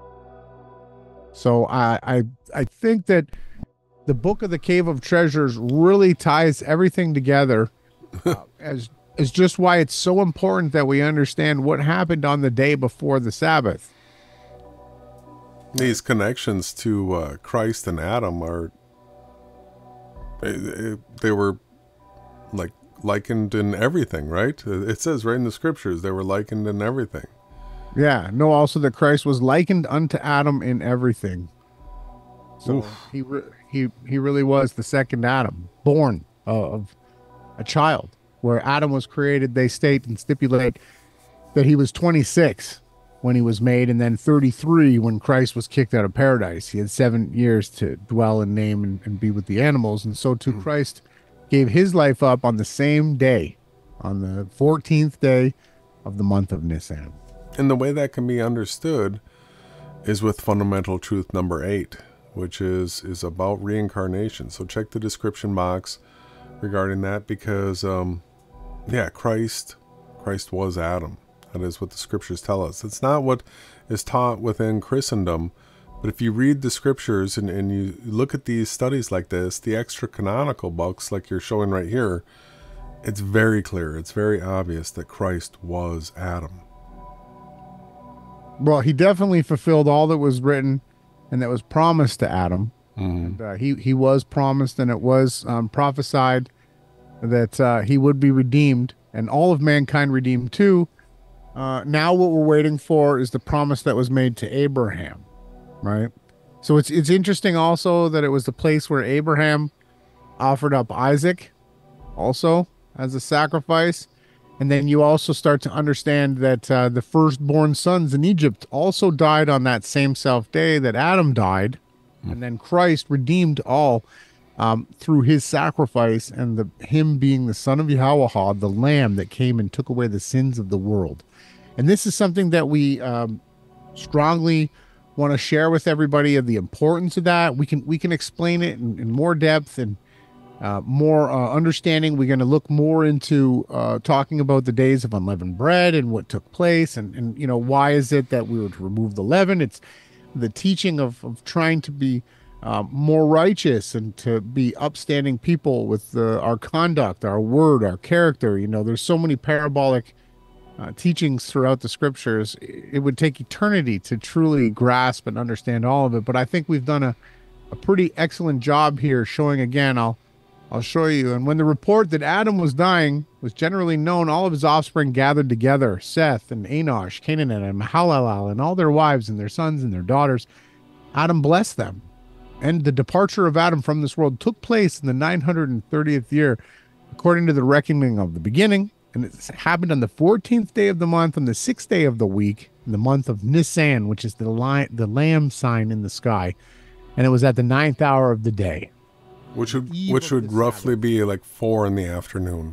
So I think that the book of the Cave of Treasures really ties everything together as just why it's so important that we understand what happened on the day before the Sabbath. These connections to Christ and Adam are, they were like likened in everything, right? It says right in the scriptures, they were likened in everything. Yeah, know also that Christ was likened unto Adam in everything. So he really was the second Adam, born of a child. Where Adam was created, they state and stipulate that he was 26 when he was made, and then 33 when Christ was kicked out of paradise. He had 7 years to dwell and name and be with the animals, and so too Christ gave his life up on the same day on the 14th day of the month of Nisan. And the way that can be understood is with fundamental truth number 8, which is about reincarnation. So check the description box regarding that, because Christ was Adam. That is what the scriptures tell us. It's not what is taught within Christendom, but if you read the scriptures and you look at these studies like this, the extra canonical books like you're showing right here, it's very clear, it's very obvious that Christ was Adam. Well, he definitely fulfilled all that was written and that was promised to Adam. Mm-hmm. And he was promised, and it was prophesied that he would be redeemed, and all of mankind redeemed too. Now what we're waiting for is the promise that was made to Abraham, right? So it's interesting also that it was the place where Abraham offered up Isaac also as a sacrifice. And then you also start to understand that the firstborn sons in Egypt also died on that same self day that Adam died. And then Christ redeemed all through his sacrifice, and him being the son of Yahawashai, the lamb that came and took away the sins of the world. And this is something that we strongly want to share with everybody, of the importance of that. We can explain it in more depth and more understanding. We're going to look more into talking about the days of unleavened bread and what took place, and why is it that we would remove the leaven. It's the teaching of trying to be more righteous and to be upstanding people with our conduct, our word, our character. There's so many parabolic teachings throughout the scriptures. It would take eternity to truly grasp and understand all of it, but I think we've done a pretty excellent job here showing. Again, I'll show you. And when the report that Adam was dying was generally known, all of his offspring gathered together, Seth and Enosh, Canaan and Mahalalel, and all their wives and their sons and their daughters. Adam blessed them. And the departure of Adam from this world took place in the 930th year, according to the reckoning of the beginning. And it happened on the 14th day of the month, on the 6th day of the week, in the month of Nisan, which is the lamb sign in the sky. And it was at the 9th hour of the day. Which would roughly be like 4 in the afternoon.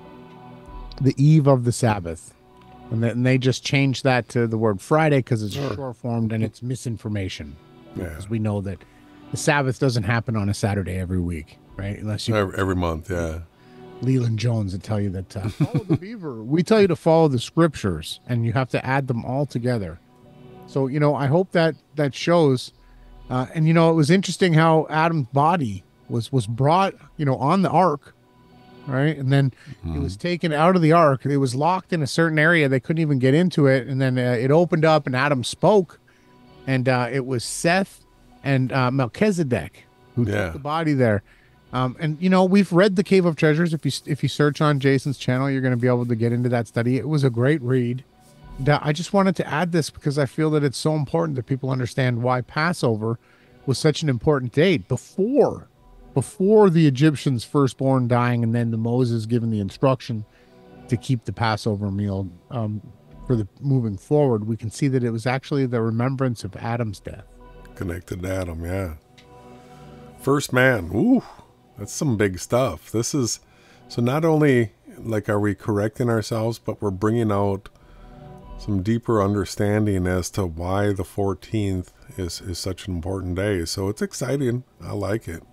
The eve of the Sabbath. And they just changed that to the word Friday because it's short formed and it's misinformation. Yeah. Because we know that the Sabbath doesn't happen on a Saturday every week, right? Unless you every month, yeah. Leland Jones would tell you that follow the beaver. We tell you to follow the scriptures, and you have to add them all together. So, I hope that shows. And, it was interesting how Adam's body was brought, on the ark, right? And then it was taken out of the ark. It was locked in a certain area. They couldn't even get into it. And then it opened up, and Adam spoke. And it was Seth and Melchizedek who took the body there. And we've read the Cave of Treasures. If you search on Jason's channel, you're going to be able to get into that study. It was a great read. I just wanted to add this because I feel that it's so important that people understand why Passover was such an important date before the Egyptians' firstborn dying, and then the Moses given the instruction to keep the Passover meal for the moving forward. We can see that it was actually the remembrance of Adam's death. Connected to Adam, yeah. First man, ooh, that's some big stuff. This is, so not only like are we correcting ourselves, but we're bringing out some deeper understanding as to why the 14th is such an important day. So it's exciting. I like it.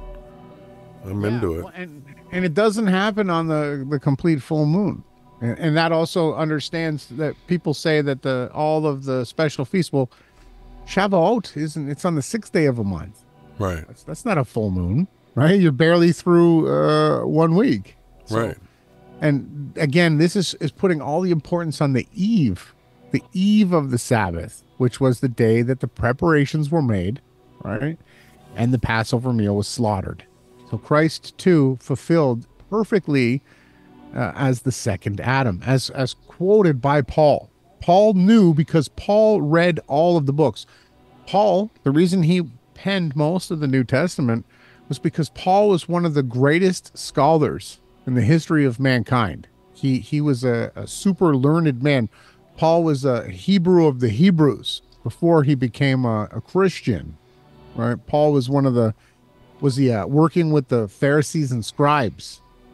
I'm into it. And it doesn't happen on the complete full moon. And that also understands that people say that all of the special feasts, well, Shavuot it's on the 6th day of a month. Right. That's not a full moon, right? You're barely through 1 week. So, right. And again, this is putting all the importance on the eve of the Sabbath, which was the day that the preparations were made, right? And the Passover meal was slaughtered. So Christ too fulfilled perfectly as the second Adam, as quoted by Paul. Paul knew because Paul read all of the books. Paul, the reason he penned most of the New Testament was because Paul was one of the greatest scholars in the history of mankind. He was a super learned man. Paul was a Hebrew of the Hebrews before he became a Christian, right? Paul was working with the Pharisees and scribes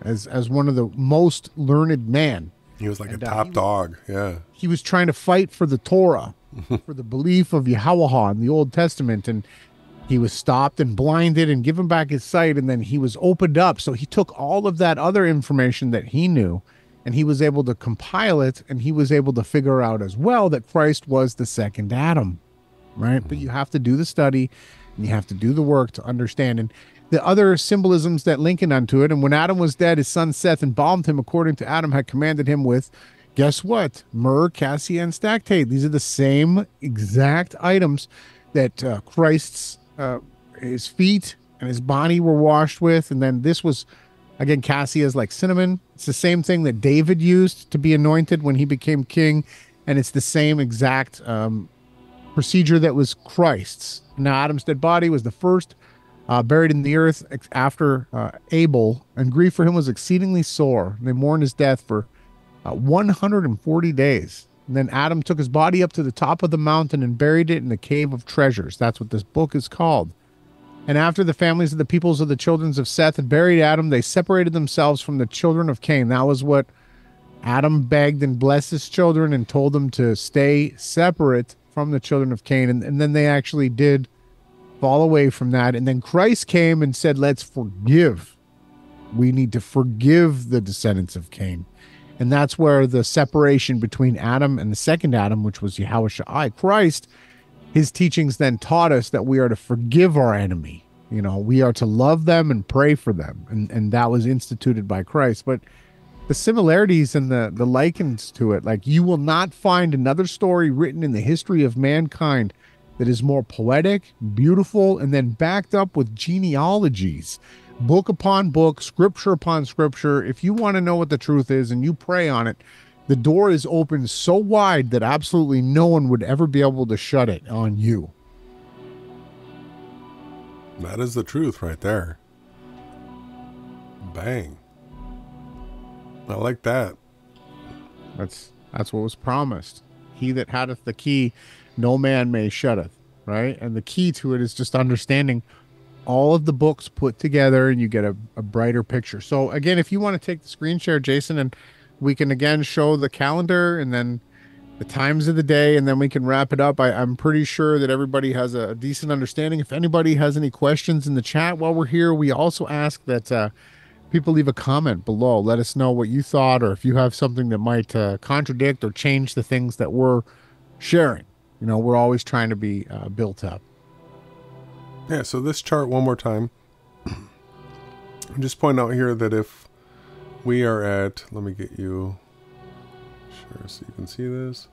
as one of the most learned men. He was like a top dog. Yeah. He was trying to fight for the Torah, for the belief of Yahawah in the Old Testament. And he was stopped and blinded and given back his sight. And then he was opened up. So he took all of that other information that he knew and he was able to compile it. And he was able to figure out as well that Christ was the second Adam, right? But you have to do the study and you have to do the work to understand. And the other symbolisms that link in unto it. And when Adam was dead, his son Seth embalmed him according to Adam had commanded him with, guess what? Myrrh, cassia, and stactate. These are the same exact items that Christ's, his feet and his body were washed with. And then this was, again, cassia is like cinnamon. It's the same thing that David used to be anointed when he became king. And it's the same exact procedure that was Christ's. Now, Adam's dead body was the first buried in the earth after Abel, and grief for him was exceedingly sore. They mourned his death for 140 days. And then Adam took his body up to the top of the mountain and buried it in the cave of treasures. That's what this book is called. And after the families of the peoples of the children of Seth had buried Adam, they separated themselves from the children of Cain. That was what Adam begged and blessed his children and told them to stay separate from the children of Cain. And then they actually did fall away from that. And then Christ came and said, let's forgive. We need to forgive the descendants of Cain. And that's where the separation between Adam and the second Adam, which was Yahawashai, Christ, his teachings then taught us that we are to forgive our enemy. You know, we are to love them and pray for them. And that was instituted by Christ. But the similarities and the likens to it, like you will not find another story written in the history of mankind that is more poetic, beautiful, and then backed up with genealogies, book upon book, scripture upon scripture. If you want to know what the truth is and you pray on it, the door is open so wide that absolutely no one would ever be able to shut it on you. That is the truth right there. Bang. I like that. That's what was promised. He that hath the key, no man may shutteth, right? And the key to it is just understanding all of the books put together and you get a brighter picture. So again, if you want to take the screen share, Jason, and we can again show the calendar and then the times of the day, and then we can wrap it up. I'm pretty sure that everybody has a decent understanding. If anybody has any questions in the chat while we're here, we also ask that people leave a comment below. Let us know what you thought, or if you have something that might contradict or change the things that we're sharing. You know, we're always trying to be built up. Yeah, so this chart one more time. I'm just pointing out here that if we are at, let me get you, sure, so you can see this.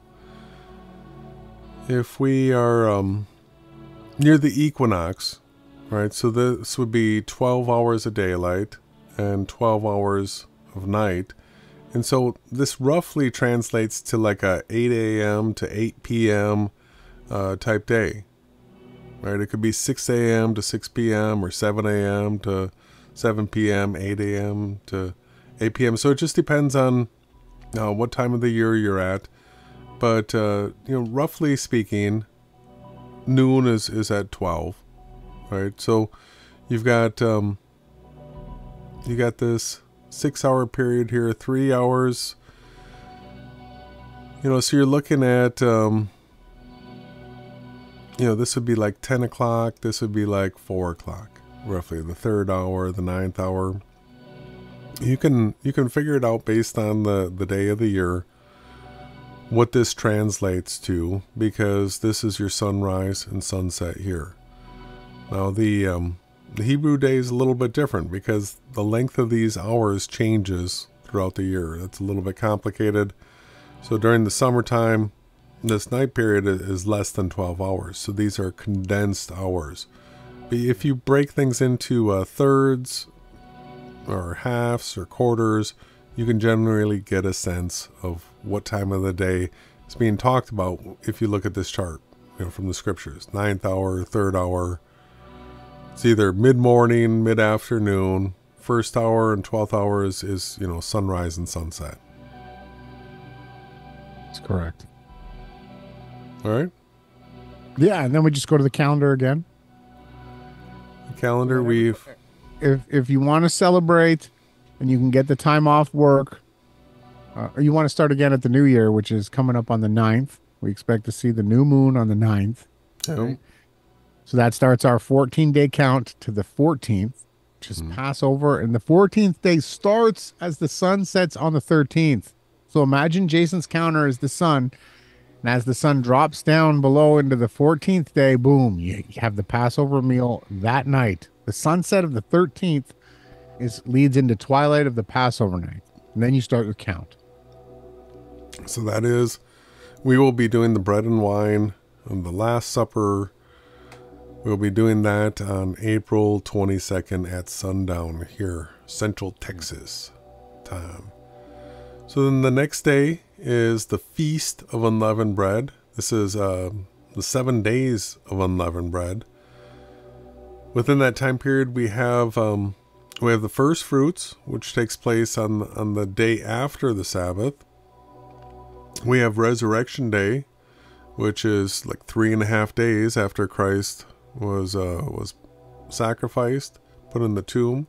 If we are near the equinox, right, so this would be 12 hours of daylight and 12 hours of night. And so this roughly translates to like a 8 a.m. to 8 p.m. Type day, right? It could be 6 a.m. to 6 p.m. or 7 a.m. to 7 p.m., 8 a.m. to 8 p.m. So it just depends on what time of the year you're at. But, you know, roughly speaking, noon is at 12, right? So you've got, you got this 6-hour period here, 3 hours, you know, so you're looking at, you know, this would be like 10 o'clock. This would be like 4 o'clock, roughly the 3rd hour, the 9th hour. You can figure it out based on the day of the year, what this translates to, because this is your sunrise and sunset here. Now the Hebrew day is a little bit different because the length of these hours changes throughout the year. That's a little bit complicated. So during the summertime, this night period is less than 12 hours. So these are condensed hours. But if you break things into thirds or halves or quarters, you can generally get a sense of what time of the day is being talked about if you look at this chart, you know, from the scriptures. 9th hour, 3rd hour. It's either mid-morning, mid-afternoon. 1st hour and 12th hour is, you know, sunrise and sunset. That's correct. All right. Yeah, and then we just go to the calendar again. The calendar, if you want to celebrate and you can get the time off work, or you want to start again at the new year, which is coming up on the 9th. We expect to see the new moon on the 9th. Okay? So that starts our 14-day count to the 14th, which is Passover. And the 14th day starts as the sun sets on the 13th. So imagine Jason's counter is the sun. And as the sun drops down below into the 14th day, boom, you have the Passover meal that night. The sunset of the 13th leads into twilight of the Passover night. And then you start your count. So that is, we will be doing the bread and wine and the Last Supper. We'll be doing that on April 22nd at sundown here, Central Texas time. So then the next day is the Feast of Unleavened Bread. This is the 7 days of unleavened bread. Within that time period, we have the first fruits, which takes place on the day after the Sabbath. We have Resurrection Day, which is like 3.5 days after Christ was sacrificed, put in the tomb.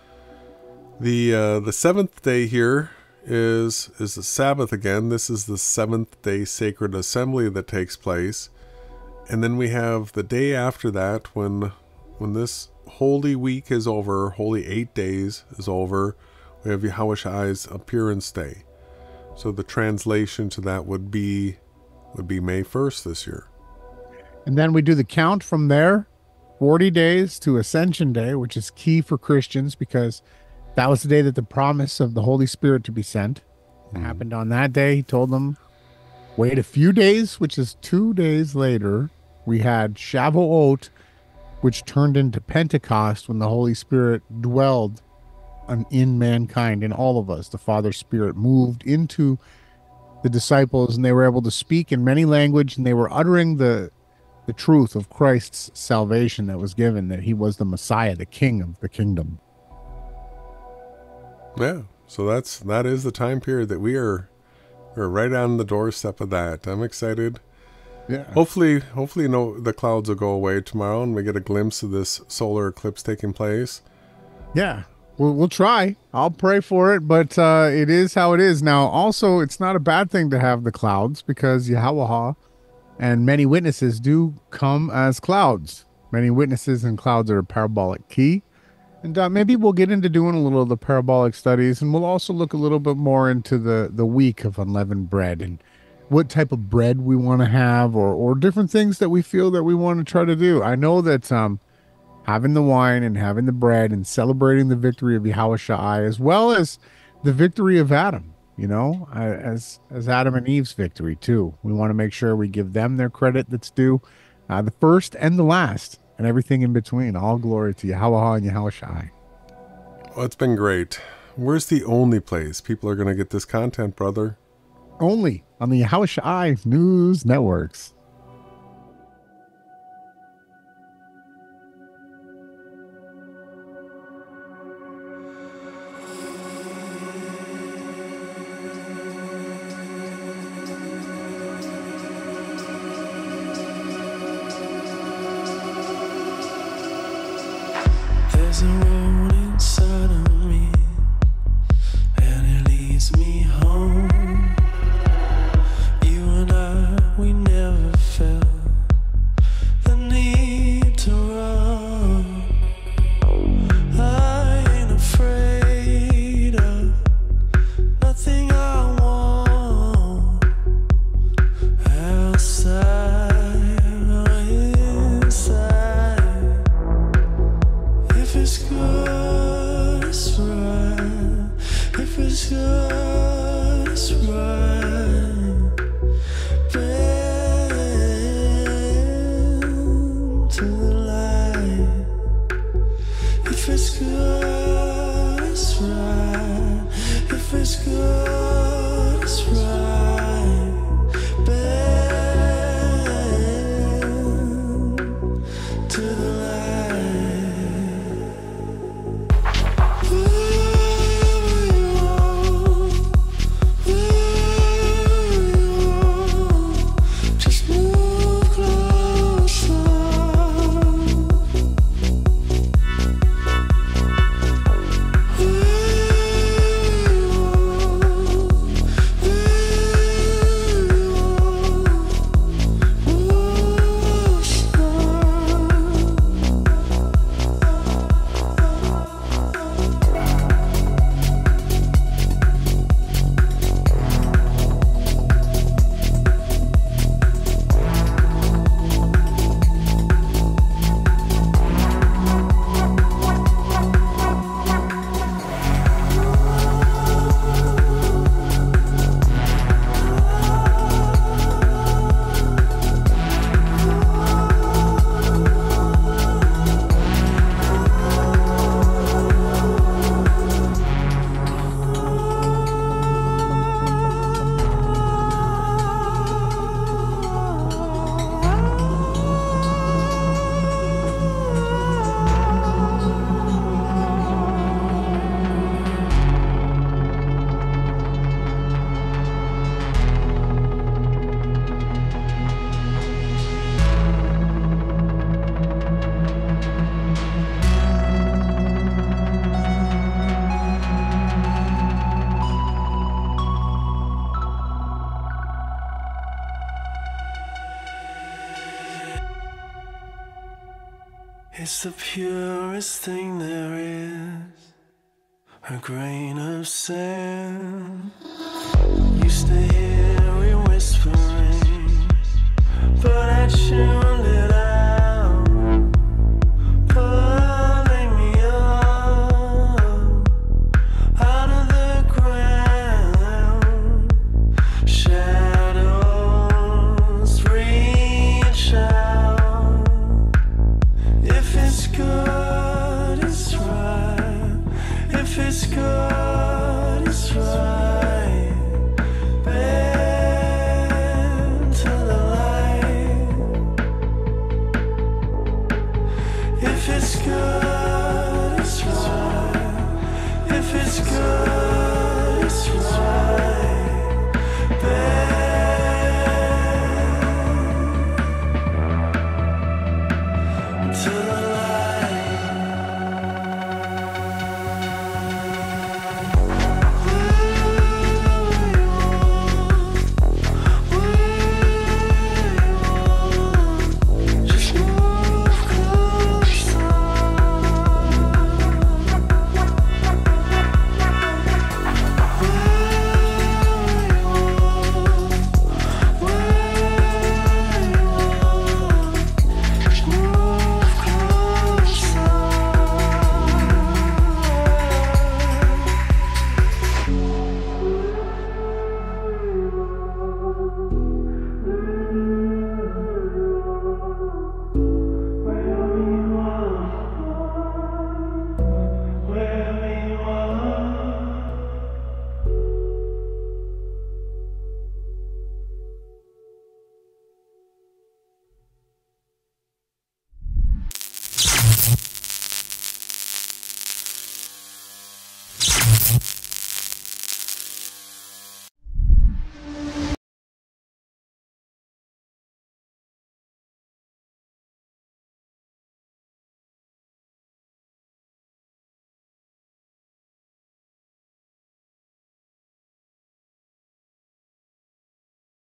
The seventh day here is the Sabbath again. This is the 7th day sacred assembly that takes place. And then we have the day after that, when this Holy Week is over, Holy 8 days is over, we have Yahawashai's appearance day. So the translation to that would be May 1st this year. And then we do the count from there, 40 days to Ascension Day, which is key for Christians because that was the day that the promise of the Holy Spirit to be sent happened on that day. He told them, wait a few days, which is 2 days later. We had Shavuot, which turned into Pentecost when the Holy Spirit dwelled in mankind, in all of us. The Father Spirit moved into the disciples, and they were able to speak in many languages, and they were uttering the truth of Christ's salvation that was given, that he was the Messiah, the King of the kingdom. Yeah, so that is the time period that we're right on the doorstep of that. I'm excited. Yeah. Hopefully, the clouds will go away tomorrow, and we get a glimpse of this solar eclipse taking place. Yeah, we'll try. I'll pray for it, but it is how it is. Now, also, it's not a bad thing to have the clouds because Yahweh and many witnesses do come as clouds. Many witnesses and clouds are a parabolic key. And maybe we'll get into doing a little of the parabolic studies, and we'll also look a little bit more into the week of unleavened bread and what type of bread we want to have, or different things that we feel that we want to try to do. I know that having the wine and having the bread and celebrating the victory of Yahawashai, as well as the victory of Adam, as Adam and Eve's victory too. We want to make sure we give them their credit that's due, the first and the last, and everything in between. All glory to Yahweh and Yahawashai. Well, it's been great. Where's the only place people are going to get this content, brother? Only on the Yahawashai News Networks. There's a road inside of me, and it leads me home. You and I, we never felt the need to run. I ain't afraid of nothing I want outside or inside. If it's good, it's right. If it's good, it's right. Bend to the light. If it's good, it's right. If it's good, it's right. Bend to the light. Just move closer. Where It's the purest thing there is, a grain of sand. Used to hear we whispering, but I tuned it out, pulling me up out of the ground. Shadows reach out. If it's good, it's right. If it's good, it's right.